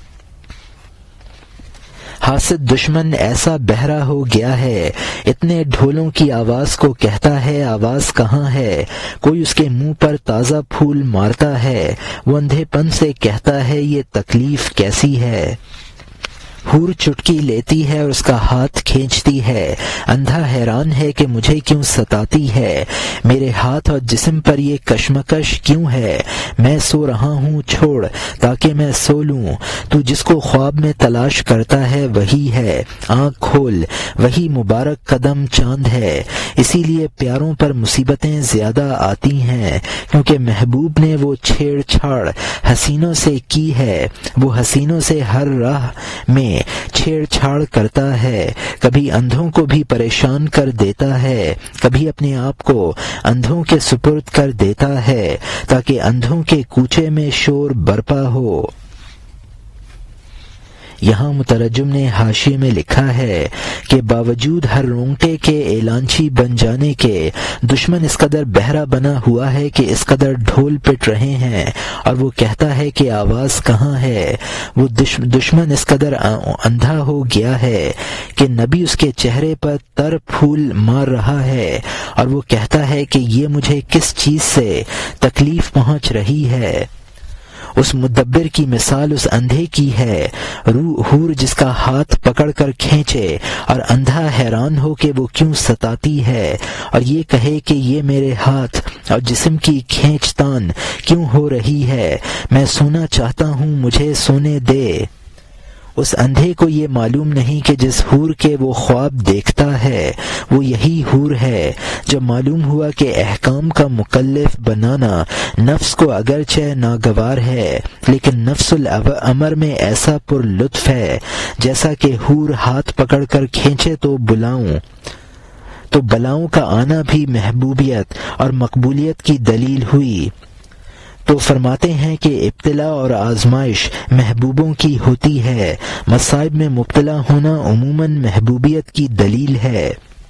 حاسد دشمن ایسا بہرا ہو گیا ہے، اتنے ڈھولوں کی آواز کو کہتا ہے آواز کہاں ہے، کوئی اس کے منہ پر تازہ پھول مارتا ہے، وہ اندھے پن سے کہتا ہے یہ تکلیف کیسی ہے۔ حور چٹکی لیتی ہے اور اس کا ہاتھ کھینچتی ہے، اندھا حیران ہے کہ مجھے کیوں ستاتی ہے، میرے ہاتھ اور جسم پر یہ کشمکش کیوں ہے، میں سو رہا ہوں چھوڑ تاکہ میں سو لوں، تو جس کو خواب میں تلاش کرتا ہے وہی ہے، آنکھ کھول وہی مبارک قدم چاند ہے۔ اسی لیے پیاروں پر مصیبتیں زیادہ آتی ہیں، کیونکہ محبوب نے وہ چھیڑ چھاڑ حسینوں سے کی ہے، وہ حسینوں سے ہر راہ میں چھیڑ چھاڑ کرتا ہے، کبھی اندھوں کو بھی پریشان کر دیتا ہے، کبھی اپنے آپ کو اندھوں کے سپرد کر دیتا ہے تاکہ اندھوں کے کوچے میں شور برپا ہو۔ یہاں مترجم نے حاشیے میں لکھا ہے کہ باوجود ہر رونگٹے کے اعلانچی بن جانے کے دشمن اس قدر بہرا بنا ہوا ہے کہ اس قدر ڈھول پٹ رہے ہیں، اور وہ کہتا ہے کہ آواز کہاں ہے۔ وہ دشمن اس قدر اندھا ہو گیا ہے کہ نبی اس کے چہرے پر تر پھول مار رہا ہے، اور وہ کہتا ہے کہ یہ مجھے کس چیز سے تکلیف پہنچ رہی ہے۔ اس مدبر کی مثال اس اندھے کی ہے، حور جس کا ہاتھ پکڑ کر کھینچے اور اندھا حیران ہو کہ وہ کیوں ستاتی ہے، اور یہ کہے کہ یہ میرے ہاتھ اور جسم کی کھینچ تان کیوں ہو رہی ہے، میں سونا چاہتا ہوں مجھے سونے دے۔ اس اندھے کو یہ معلوم نہیں کہ جس حور کے وہ خواب دیکھتا ہے وہ یہی حور ہے۔ جب معلوم ہوا کہ احکام کا مکلف بنانا نفس کو اگرچہ ناگوار ہے لیکن نفس الامر میں ایسا پر لطف ہے جیسا کہ حور ہاتھ پکڑ کر کھینچے تو بلاؤں کا آنا بھی محبوبیت اور مقبولیت کی دلیل ہوئی۔ تو فرماتے ہیں کہ ابتلا اور آزمائش محبوبوں کی ہوتی ہے، مصائب میں مبتلا ہونا عموماً محبوبیت کی دلیل ہے،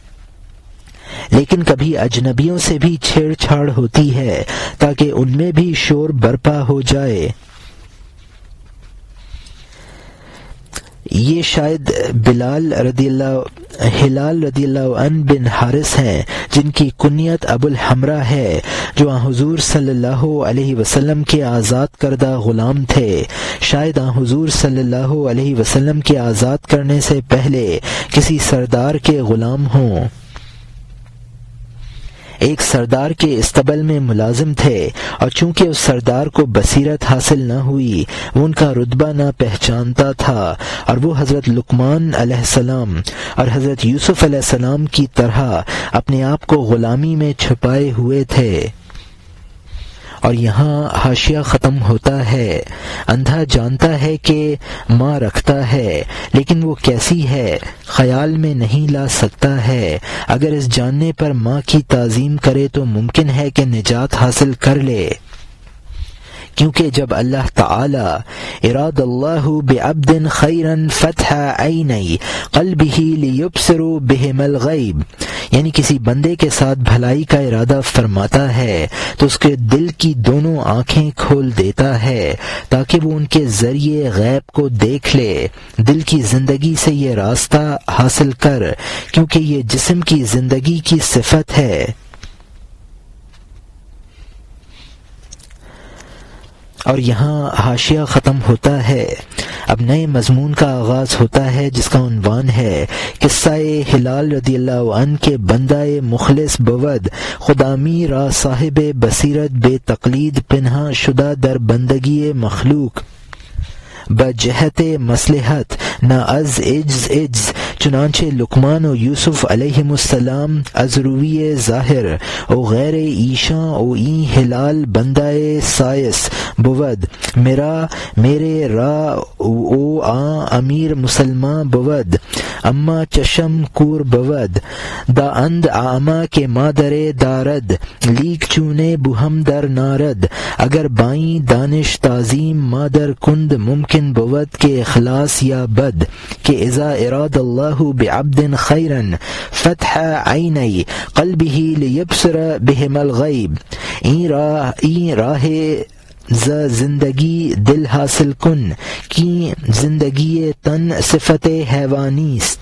لیکن کبھی اجنبیوں سے بھی چھیڑ چھاڑ ہوتی ہے تاکہ ان میں بھی شور برپا ہو جائے۔ یہ شاید ہلال رضی اللہ عنہ بن حارث ہیں جن کی کنیت ابو الحمرا ہے، جو حضور صلی اللہ علیہ وسلم کے آزاد کردہ غلام تھے۔ شاید حضور صلی اللہ علیہ وسلم کے آزاد کرنے سے پہلے کسی سردار کے غلام ہوں۔ ایک سردار کے استبل میں ملازم تھے اور چونکہ اس سردار کو بصیرت حاصل نہ ہوئی وہ ان کا رتبہ نہ پہچانتا تھا، اور وہ حضرت لقمان علیہ السلام اور حضرت یوسف علیہ السلام کی طرح اپنے آپ کو غلامی میں چھپائے ہوئے تھے۔ اور یہاں حاشیہ ختم ہوتا ہے۔ اندھا جانتا ہے کہ ماں رکھتا ہے لیکن وہ کیسی ہے خیال میں نہیں لا سکتا ہے۔ اگر اس جاننے پر ماں کی تعظیم کرے تو ممکن ہے کہ نجات حاصل کر لے، کیونکہ جب اللہ تعالی اراد اللہ بعبد خیرا فتح عینی قلبہ لیبصر بہم الغیب، یعنی کسی بندے کے ساتھ بھلائی کا ارادہ فرماتا ہے تو اس کے دل کی دونوں آنکھیں کھول دیتا ہے تاکہ وہ ان کے ذریعے غیب کو دیکھ لے، دل کی زندگی سے یہ راستہ حاصل کر، کیونکہ یہ جسم کی زندگی کی صفت ہے۔ اور یہاں حاشیہ ختم ہوتا ہے۔ اب نئے مضمون کا آغاز ہوتا ہے جس کا عنوان ہے قصہ ہلال رضی اللہ عنہ کے بندہ مخلص بود خدامی را صاحب بصیرت بے تقلید پنہا شدہ در بندگی مخلوق بجہت مصلحت نہ از عجز چنانچہ لقمان و یوسف علیہم السلام از روی ظاہر او غیر ایشاں او این ہلال بندہ سائس بود میرے را او امیر مسلمان بود اما چشم کور بود دا اند آما کے مادر دارد لیک چونے بہم در نارد اگر بائیں دانش تعظیم مادر کند ممکن بود کے اخلاص یا بد کہ اذا اراد اللہ بعبد خیرا فتح عینی قلبہ لیبصر بہم الغیب این راہ زندگی دل حاصل کن کی زندگی تن صفت حیوانیست۔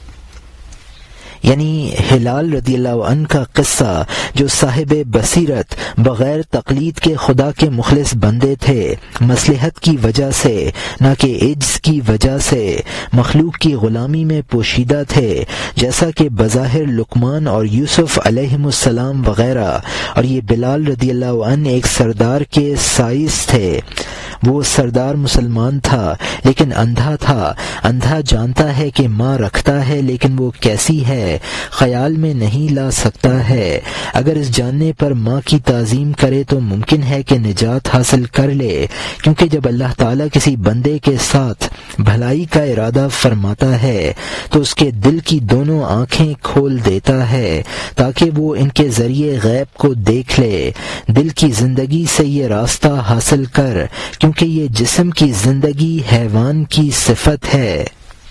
یعنی ہلال رضی اللہ عنہ کا قصہ جو صاحب بصیرت بغیر تقلید کے خدا کے مخلص بندے تھے، مصلحت کی وجہ سے نہ کہ عجز کی وجہ سے مخلوق کی غلامی میں پوشیدہ تھے، جیسا کہ بظاہر لقمان اور یوسف علیہم السلام وغیرہ، اور یہ بلال رضی اللہ عنہ ایک سردار کے سائس تھے۔ وہ سردار مسلمان تھا لیکن اندھا تھا، اندھا جانتا ہے کہ ماں رکھتا ہے لیکن وہ کیسی ہے خیال میں نہیں لا سکتا ہے۔ اگر اس جاننے پر ماں کی تعظیم کرے تو ممکن ہے کہ نجات حاصل کر لے، کیونکہ جب اللہ تعالیٰ کسی بندے کے ساتھ بھلائی کا ارادہ فرماتا ہے تو اس کے دل کی دونوں آنکھیں کھول دیتا ہے تاکہ وہ ان کے ذریعے غیب کو دیکھ لے، دل کی زندگی سے یہ راستہ حاصل کر، کیونکہ یہ جسم کی زندگی حیوان کی صفت ہے۔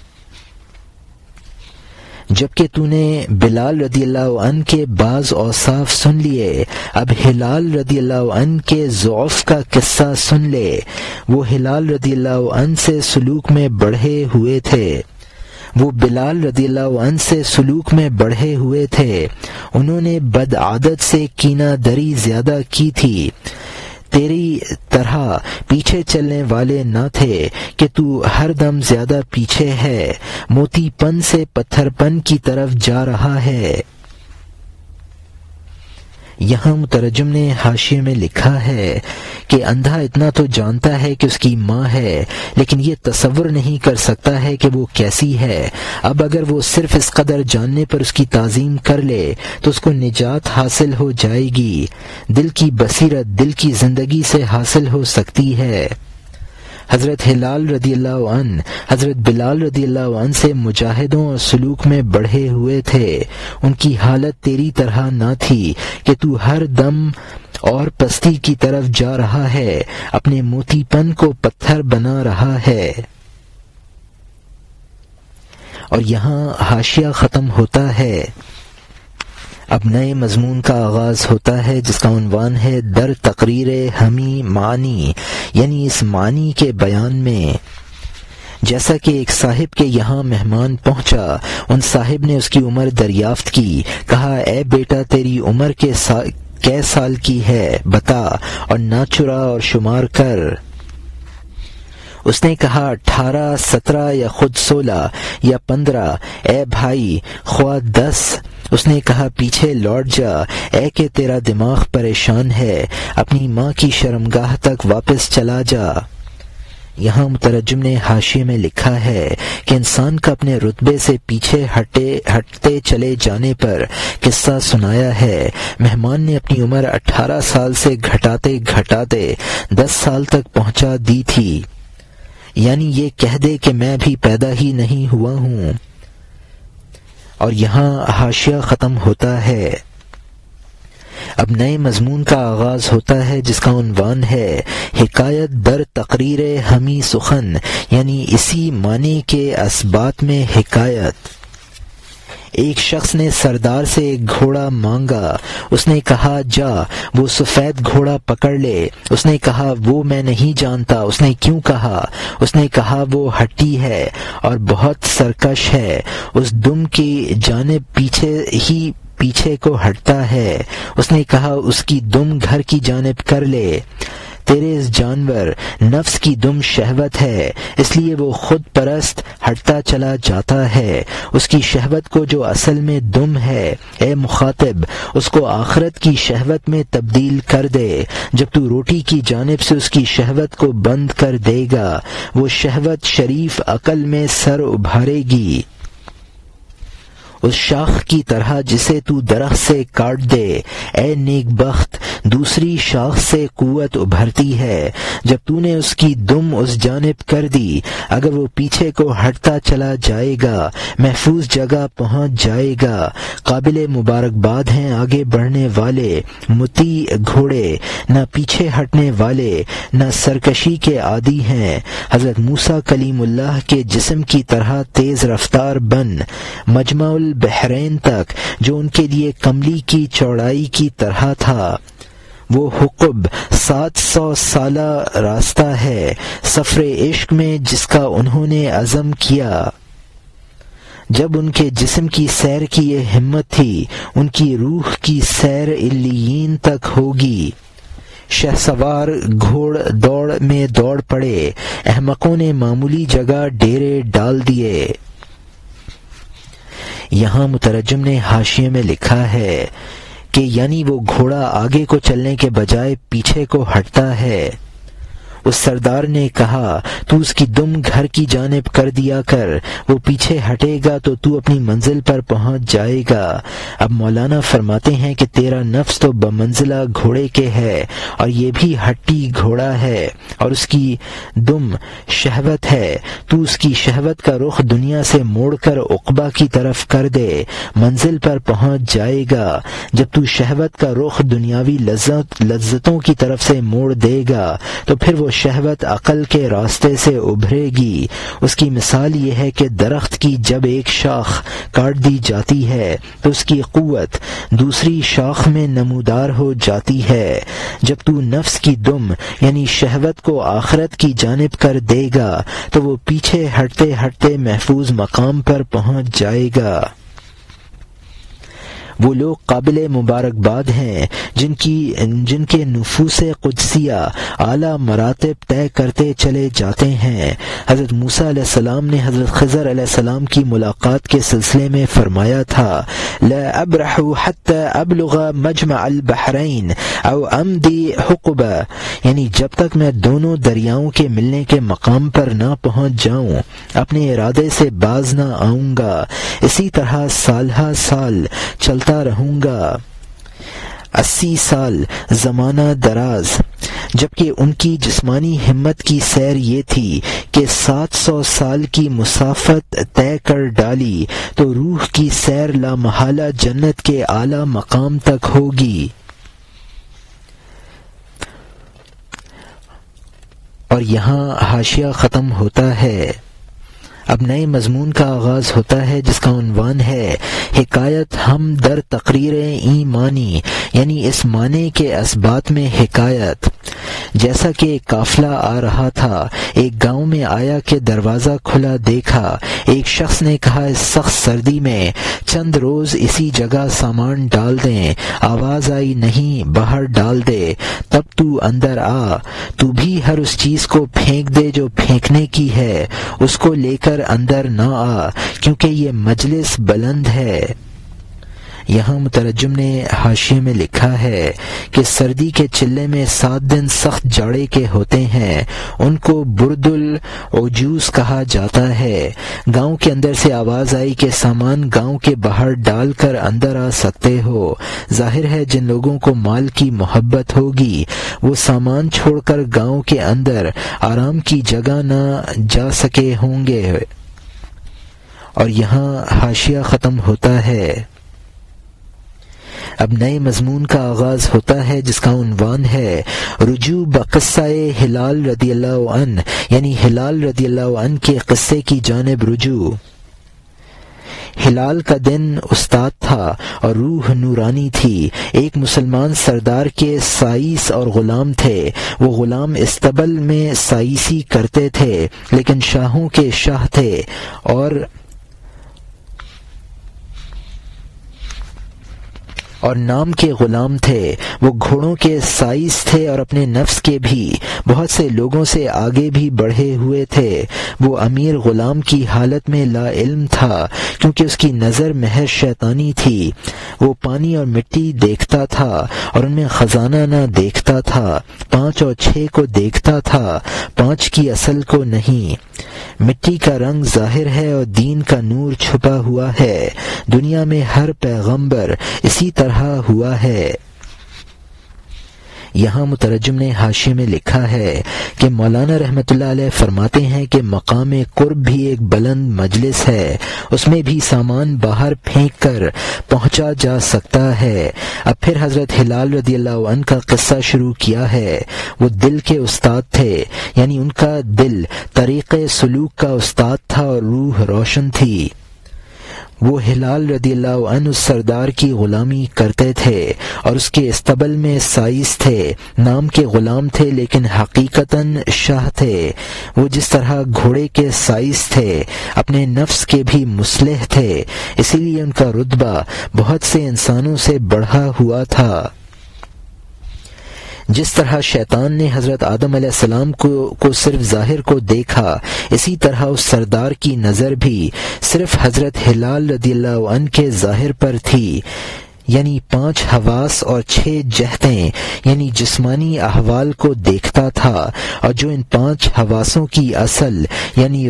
جبکہ تو نے بلال رضی اللہ عنہ کے بعض اوصاف سن لیے، اب ہلال رضی اللہ عنہ کے ضعف کا قصہ سن لے۔ وہ ہلال رضی اللہ عنہ سے سلوک میں بڑھے ہوئے تھے، وہ بلال رضی اللہ عنہ سے سلوک میں بڑھے ہوئے تھے، انہوں نے بد عادت سے کینہ دری زیادہ کی تھی، تیری طرح پیچھے چلنے والے نہ تھے کہ تو ہر دم زیادہ پیچھے ہے، موتی پن سے پتھر پن کی طرف جا رہا ہے۔ یہاں مترجم نے حاشیے میں لکھا ہے کہ اندھا اتنا تو جانتا ہے کہ اس کی ماں ہے، لیکن یہ تصور نہیں کر سکتا ہے کہ وہ کیسی ہے۔ اب اگر وہ صرف اس قدر جاننے پر اس کی تعظیم کر لے تو اس کو نجات حاصل ہو جائے گی، دل کی بصیرت دل کی زندگی سے حاصل ہو سکتی ہے۔ حضرت ہلال رضی اللہ عنہ حضرت بلال رضی اللہ عنہ سے مجاہدوں اور سلوک میں بڑھے ہوئے تھے۔ ان کی حالت تیری طرح نہ تھی کہ تو ہر دم اور پستی کی طرف جا رہا ہے، اپنے موتی پن کو پتھر بنا رہا ہے۔ اور یہاں حاشیہ ختم ہوتا ہے۔ اب نئے مضمون کا آغاز ہوتا ہے جس کا عنوان ہے در تقریر ہمی معنی، یعنی اس معنی کے بیان میں۔ جیسا کہ ایک صاحب کے یہاں مہمان پہنچا، ان صاحب نے اس کی عمر دریافت کی، کہا اے بیٹا تیری عمر کے سال کی ہے بتا، اور نہ چرا اور شمار کر۔ اس نے کہا 18 17 یا خود 16 یا 15، اے بھائی خواہ 10۔ اس نے کہا پیچھے لوٹ جا، اے کہ تیرا دماغ پریشان ہے، اپنی ماں کی شرمگاہ تک واپس چلا جا۔ یہاں مترجم نے حاشیے میں لکھا ہے کہ انسان کا اپنے رتبے سے پیچھے ہٹتے چلے جانے پر قصہ سنایا ہے۔ مہمان نے اپنی عمر 18 سال سے گھٹاتے گھٹاتے 10 سال تک پہنچا دی تھی، یعنی یہ کہہ دے کہ میں بھی پیدا ہی نہیں ہوا ہوں۔ اور یہاں حاشیہ ختم ہوتا ہے۔ اب نئے مضمون کا آغاز ہوتا ہے جس کا عنوان ہے حکایت در تقریر ہمی سخن، یعنی اسی معنی کے اسبات میں حکایت۔ ایک شخص نے سردار سے ایک گھوڑا مانگا، اس نے کہا جا وہ سفید گھوڑا پکڑ لے۔ اس نے کہا وہ میں نہیں جانتا۔ اس نے کیوں کہا؟ اس نے کہا وہ ہٹی ہے اور بہت سرکش ہے، اس دم کی جانب پیچھے کو ہٹتا ہے۔ اس نے کہا اس کی دم گھر کی جانب کر لے۔ تیرے اس جانور نفس کی دم شہوت ہے، اس لیے وہ خود پرست ہٹتا چلا جاتا ہے۔ اس کی شہوت کو جو اصل میں دم ہے، اے مخاطب اس کو آخرت کی شہوت میں تبدیل کر دے۔ جب تو روٹی کی جانب سے اس کی شہوت کو بند کر دے گا، وہ شہوت شریف عقل میں سر ابھارے گی، اس شاخ کی طرح جسے تو درخت سے کاٹ دے۔ اے نیک بخت دوسری شاخ سے قوت ابھرتی ہے۔ جب تو نے اس کی دم اس جانب کر دی، اگر وہ پیچھے کو ہٹتا چلا جائے گا، محفوظ جگہ پہنچ جائے گا۔ قابل مبارکباد ہیں آگے بڑھنے والے مطیع گھوڑے، نہ پیچھے ہٹنے والے، نہ سرکشی کے عادی ہیں۔ حضرت موسیٰ کلیم اللہ کے جسم کی طرح تیز رفتار بن مجمع البحرین تک، جو ان کے لیے کملی کی چوڑائی کی طرح تھا۔ وہ حقب 700 سالہ راستہ ہے سفر عشق میں جس کا انہوں نے عزم کیا۔ جب ان کے جسم کی سیر کی یہ ہمت تھی، ان کی روح کی سیر علیین تک ہوگی۔ شہسوار گھوڑ دوڑ میں دوڑ پڑے، احمقوں نے معمولی جگہ ڈیرے ڈال دیے۔ یہاں مترجم نے حاشیے میں لکھا ہے کہ یعنی وہ گھوڑا آگے کو چلنے کے بجائے پیچھے کو ہٹتا ہے۔ اس سردار نے کہا تو اس کی دم گھر کی جانب کر دیا کر، وہ پیچھے ہٹے گا تو تو اپنی منزل پر پہنچ جائے گا۔ اب مولانا فرماتے ہیں کہ تیرا نفس تو بمنزلہ گھوڑے کے ہے، اور یہ بھی ہٹی گھوڑا ہے، اور اس کی دم شہوت ہے۔ تو اس کی شہوت کا رخ دنیا سے موڑ کر عقبہ کی طرف کر دے، منزل پر پہنچ جائے گا۔ جب تو شہوت کا رخ دنیاوی لذتوں کی طرف سے موڑ دے گا تو پھر وہ شہوت عقل کے راستے سے ابھرے گی۔ اس کی مثال یہ ہے کہ درخت کی جب ایک شاخ کاٹ دی جاتی ہے تو اس کی قوت دوسری شاخ میں نمودار ہو جاتی ہے۔ جب تو نفس کی دم یعنی شہوت کو آخرت کی جانب کر دے گا تو وہ پیچھے ہٹتے ہٹتے محفوظ مقام پر پہنچ جائے گا۔ وہ لوگ قابل مبارکباد ہیں جن کے نفوس قدسیہ اعلیٰ مراتب طے کرتے چلے جاتے ہیں۔ حضرت موسیٰ علیہ السلام نے حضرت خضر علیہ السلام کی ملاقات کے سلسلے میں فرمایا تھا، لا ابرح حتى ابلغ مجمع البحرین او امضی حقبہ، یعنی جب تک میں دونوں دریاؤں کے ملنے کے مقام پر نہ پہنچ جاؤں اپنے ارادے سے باز نہ آؤں گا۔ اسی طرح سالہ سال چلتا رہوں گا، 80 سال زمانہ دراز، جبکہ ان کی جسمانی ہمت کی سیر یہ تھی کہ 700 سال کی مسافت طے کر ڈالی تو روح کی سیر لامحالہ جنت کے اعلیٰ مقام تک ہوگی۔ اور یہاں حاشیہ ختم ہوتا ہے۔ اب نئے مضمون کا آغاز ہوتا ہے جس کا عنوان ہے حکایت ہم در تقریر ایمانی، یعنی اس معنی کے اسبات میں حکایت۔ جیسا کہ ایک قافلہ آ رہا تھا، ایک گاؤں میں آیا کہ دروازہ کھلا دیکھا، ایک شخص نے کہا اس سخت سردی میں چند روز اسی جگہ سامان ڈال دیں، آواز آئی نہیں، باہر ڈال دے، تب تو اندر آ، تو بھی ہر اس چیز کو پھینک دے جو پھینکنے کی ہے، اس کو لے کر اندر نہ آ کیونکہ یہ مجلس بلند ہے۔ یہاں مترجم نے حاشیے میں لکھا ہے کہ سردی کے چلے میں 7 دن سخت جاڑے کے ہوتے ہیں، ان کو برد العجوز کہا جاتا ہے۔ گاؤں کے اندر سے آواز آئی کہ سامان گاؤں کے باہر ڈال کر اندر آ سکتے ہو۔ ظاہر ہے جن لوگوں کو مال کی محبت ہوگی وہ سامان چھوڑ کر گاؤں کے اندر آرام کی جگہ نہ جا سکے ہوں گے۔ اور یہاں حاشیہ ختم ہوتا ہے۔ اب نئے مضمون کا آغاز ہوتا ہے جس کا عنوان ہے رجوع بقصہ ہلال رضی اللہ عنہ، یعنی ہلال رضی اللہ عنہ کے قصے کی جانب رجوع۔ ہلال کا دن استاد تھا اور روح نورانی تھی۔ ایک مسلمان سردار کے سائس اور غلام تھے۔ وہ غلام استبل میں سائسی کرتے تھے لیکن شاہوں کے شاہ تھے اور نام کے غلام تھے۔ وہ گھوڑوں کے سائز تھے اور اپنے نفس کے بھی بہت سے لوگوں سے آگے بھی بڑھے ہوئے تھے۔ وہ امیر غلام کی حالت میں لا علم تھا کیونکہ اس کی نظر محض شیطانی تھی۔ وہ پانی اور مٹی دیکھتا تھا اور ان میں خزانہ نہ دیکھتا تھا، 5 اور 6 کو دیکھتا تھا، 5 کی اصل کو نہیں۔ مٹی کا رنگ ظاہر ہے اور دین کا نور چھپا ہوا ہے۔ دنیا میں ہر پیغمبر اسی طرح ہوا ہے۔ یہاں مترجم نے حاشیے میں لکھا ہے کہ مولانا رحمۃ اللہ علیہ فرماتے ہیں کہ مقام قرب بھی ایک بلند مجلس ہے، اس میں بھی سامان باہر پھینک کر پہنچا جا سکتا ہے۔ اب پھر حضرت ہلال رضی اللہ عنہ کا قصہ شروع کیا ہے۔ وہ دل کے استاد تھے، یعنی ان کا دل طریقے سلوک کا استاد تھا اور روح روشن تھی۔ وہ ہلال رضی اللہ عنہ اس سردار کی غلامی کرتے تھے اور اس کے استبل میں سائس تھے۔ نام کے غلام تھے لیکن حقیقتاً شاہ تھے۔ وہ جس طرح گھوڑے کے سائس تھے اپنے نفس کے بھی مصلح تھے، اسی لیے ان کا رتبہ بہت سے انسانوں سے بڑھا ہوا تھا۔ جس طرح شیطان نے حضرت آدم علیہ السلام کو صرف ظاہر کو دیکھا، اسی طرح اس سردار کی نظر بھی صرف حضرت ہلال رضی اللہ عنہ کے ظاہر پر تھی، یعنی 5 حواس اور 6 جہتیں، یعنی جسمانی احوال کو دیکھتا تھا، اور جو ان 5 حواسوں کی اصل یعنی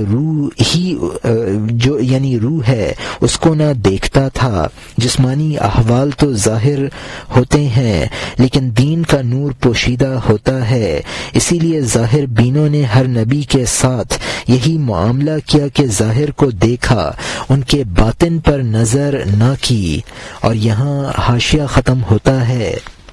روح ہے اس کو نہ دیکھتا تھا۔ جسمانی احوال تو ظاہر ہوتے ہیں لیکن دین کا نور پوشیدہ ہوتا ہے، اسی لیے ظاہر بینوں نے ہر نبی کے ساتھ یہی معاملہ کیا کہ ظاہر کو دیکھا، ان کے باطن پر نظر نہ کی۔ اور یہاں حاشیہ ختم ہوتا ہے۔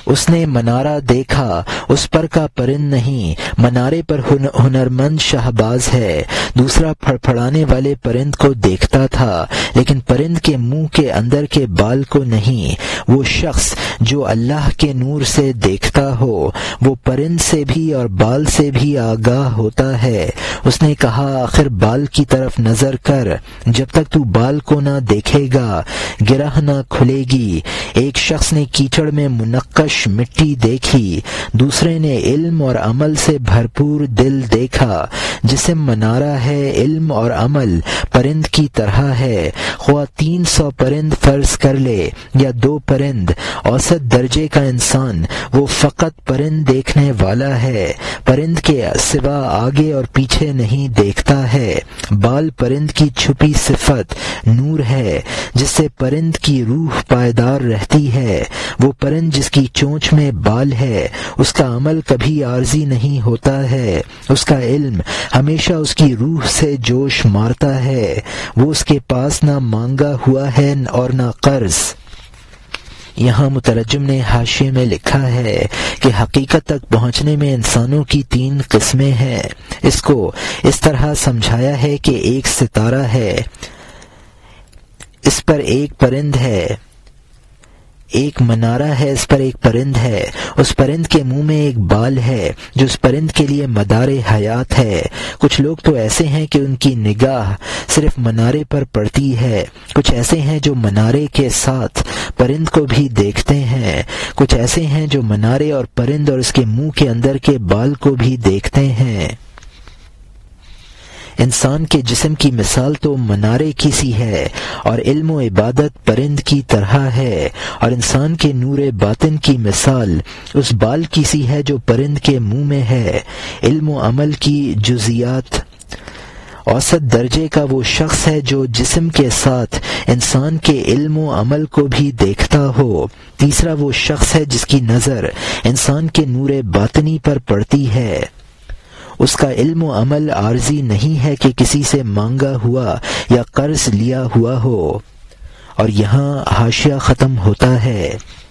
اس نے منارہ دیکھا، اس پر کا پرند نہیں، منارے پر ہنرمند شہباز ہے۔ دوسرا پھڑپھڑانے والے پرند کو دیکھتا تھا لیکن پرند کے منہ کے اندر کے بال کو نہیں۔ وہ شخص جو اللہ کے نور سے دیکھتا ہو وہ پرند سے بھی اور بال سے بھی آگاہ ہوتا ہے۔ اس نے کہا آخر بال کی طرف نظر کر، جب تک تو بال کو نہ دیکھے گا گرہ نہ کھلے گی۔ ایک شخص نے کیچڑ میں منقش مٹی دیکھی، دوسرے نے علم اور عمل سے بھرپور دل دیکھا۔ جسم منارہ ہے، علم اور عمل پرند کی طرح ہے۔ خواہ 300 پرند فرض کر لے یا 2 پرند، اوسط درجے کا انسان وہ فقط پرند دیکھنے والا ہے، پرند کے سوا آگے اور پیچھے نہیں دیکھتا ہے۔ بال پرند کی چھپی صفت نور ہے جس سے پرند کی روح پائیدار رہتی ہے۔ وہ پرند جس کی چونچ میں بال ہے اس کا عمل کبھی عارضی نہیں ہوتا ہے، اس کا علم ہمیشہ اس کی روح سے جوش مارتا ہے، وہ اس کے پاس نہ مانگا ہوا ہے اور نہ قرض۔ یہاں مترجم نے حاشیے میں لکھا ہے کہ حقیقت تک پہنچنے میں انسانوں کی 3 قسمیں ہیں۔ اس کو اس طرح سمجھایا ہے کہ ایک ستارہ ہے، اس پر ایک پرند ہے، ایک منارہ ہے، اس پر ایک پرند ہے، اس پرند کے منہ میں ایک بال ہے جو اس پرند کے لیے مدار حیات ہے۔ کچھ لوگ تو ایسے ہیں کہ ان کی نگاہ صرف منارے پر پڑتی ہے، کچھ ایسے ہیں جو منارے کے ساتھ پرند کو بھی دیکھتے ہیں، کچھ ایسے ہیں جو منارے اور پرند اور اس کے منہ کے اندر کے بال کو بھی دیکھتے ہیں۔ انسان کے جسم کی مثال تو منارے کی سی ہے اور علم و عبادت پرند کی طرح ہے، اور انسان کے نور باطن کی مثال اس بال کی سی ہے جو پرند کے منہ میں ہے۔ علم و عمل کی جزیات اوسط درجے کا وہ شخص ہے جو جسم کے ساتھ انسان کے علم و عمل کو بھی دیکھتا ہو۔ تیسرا وہ شخص ہے جس کی نظر انسان کے نور باطنی پر پڑتی ہے، اس کا علم و عمل عارضی نہیں ہے کہ کسی سے مانگا ہوا یا قرض لیا ہوا ہو۔ اور یہاں حاشیہ ختم ہوتا ہے۔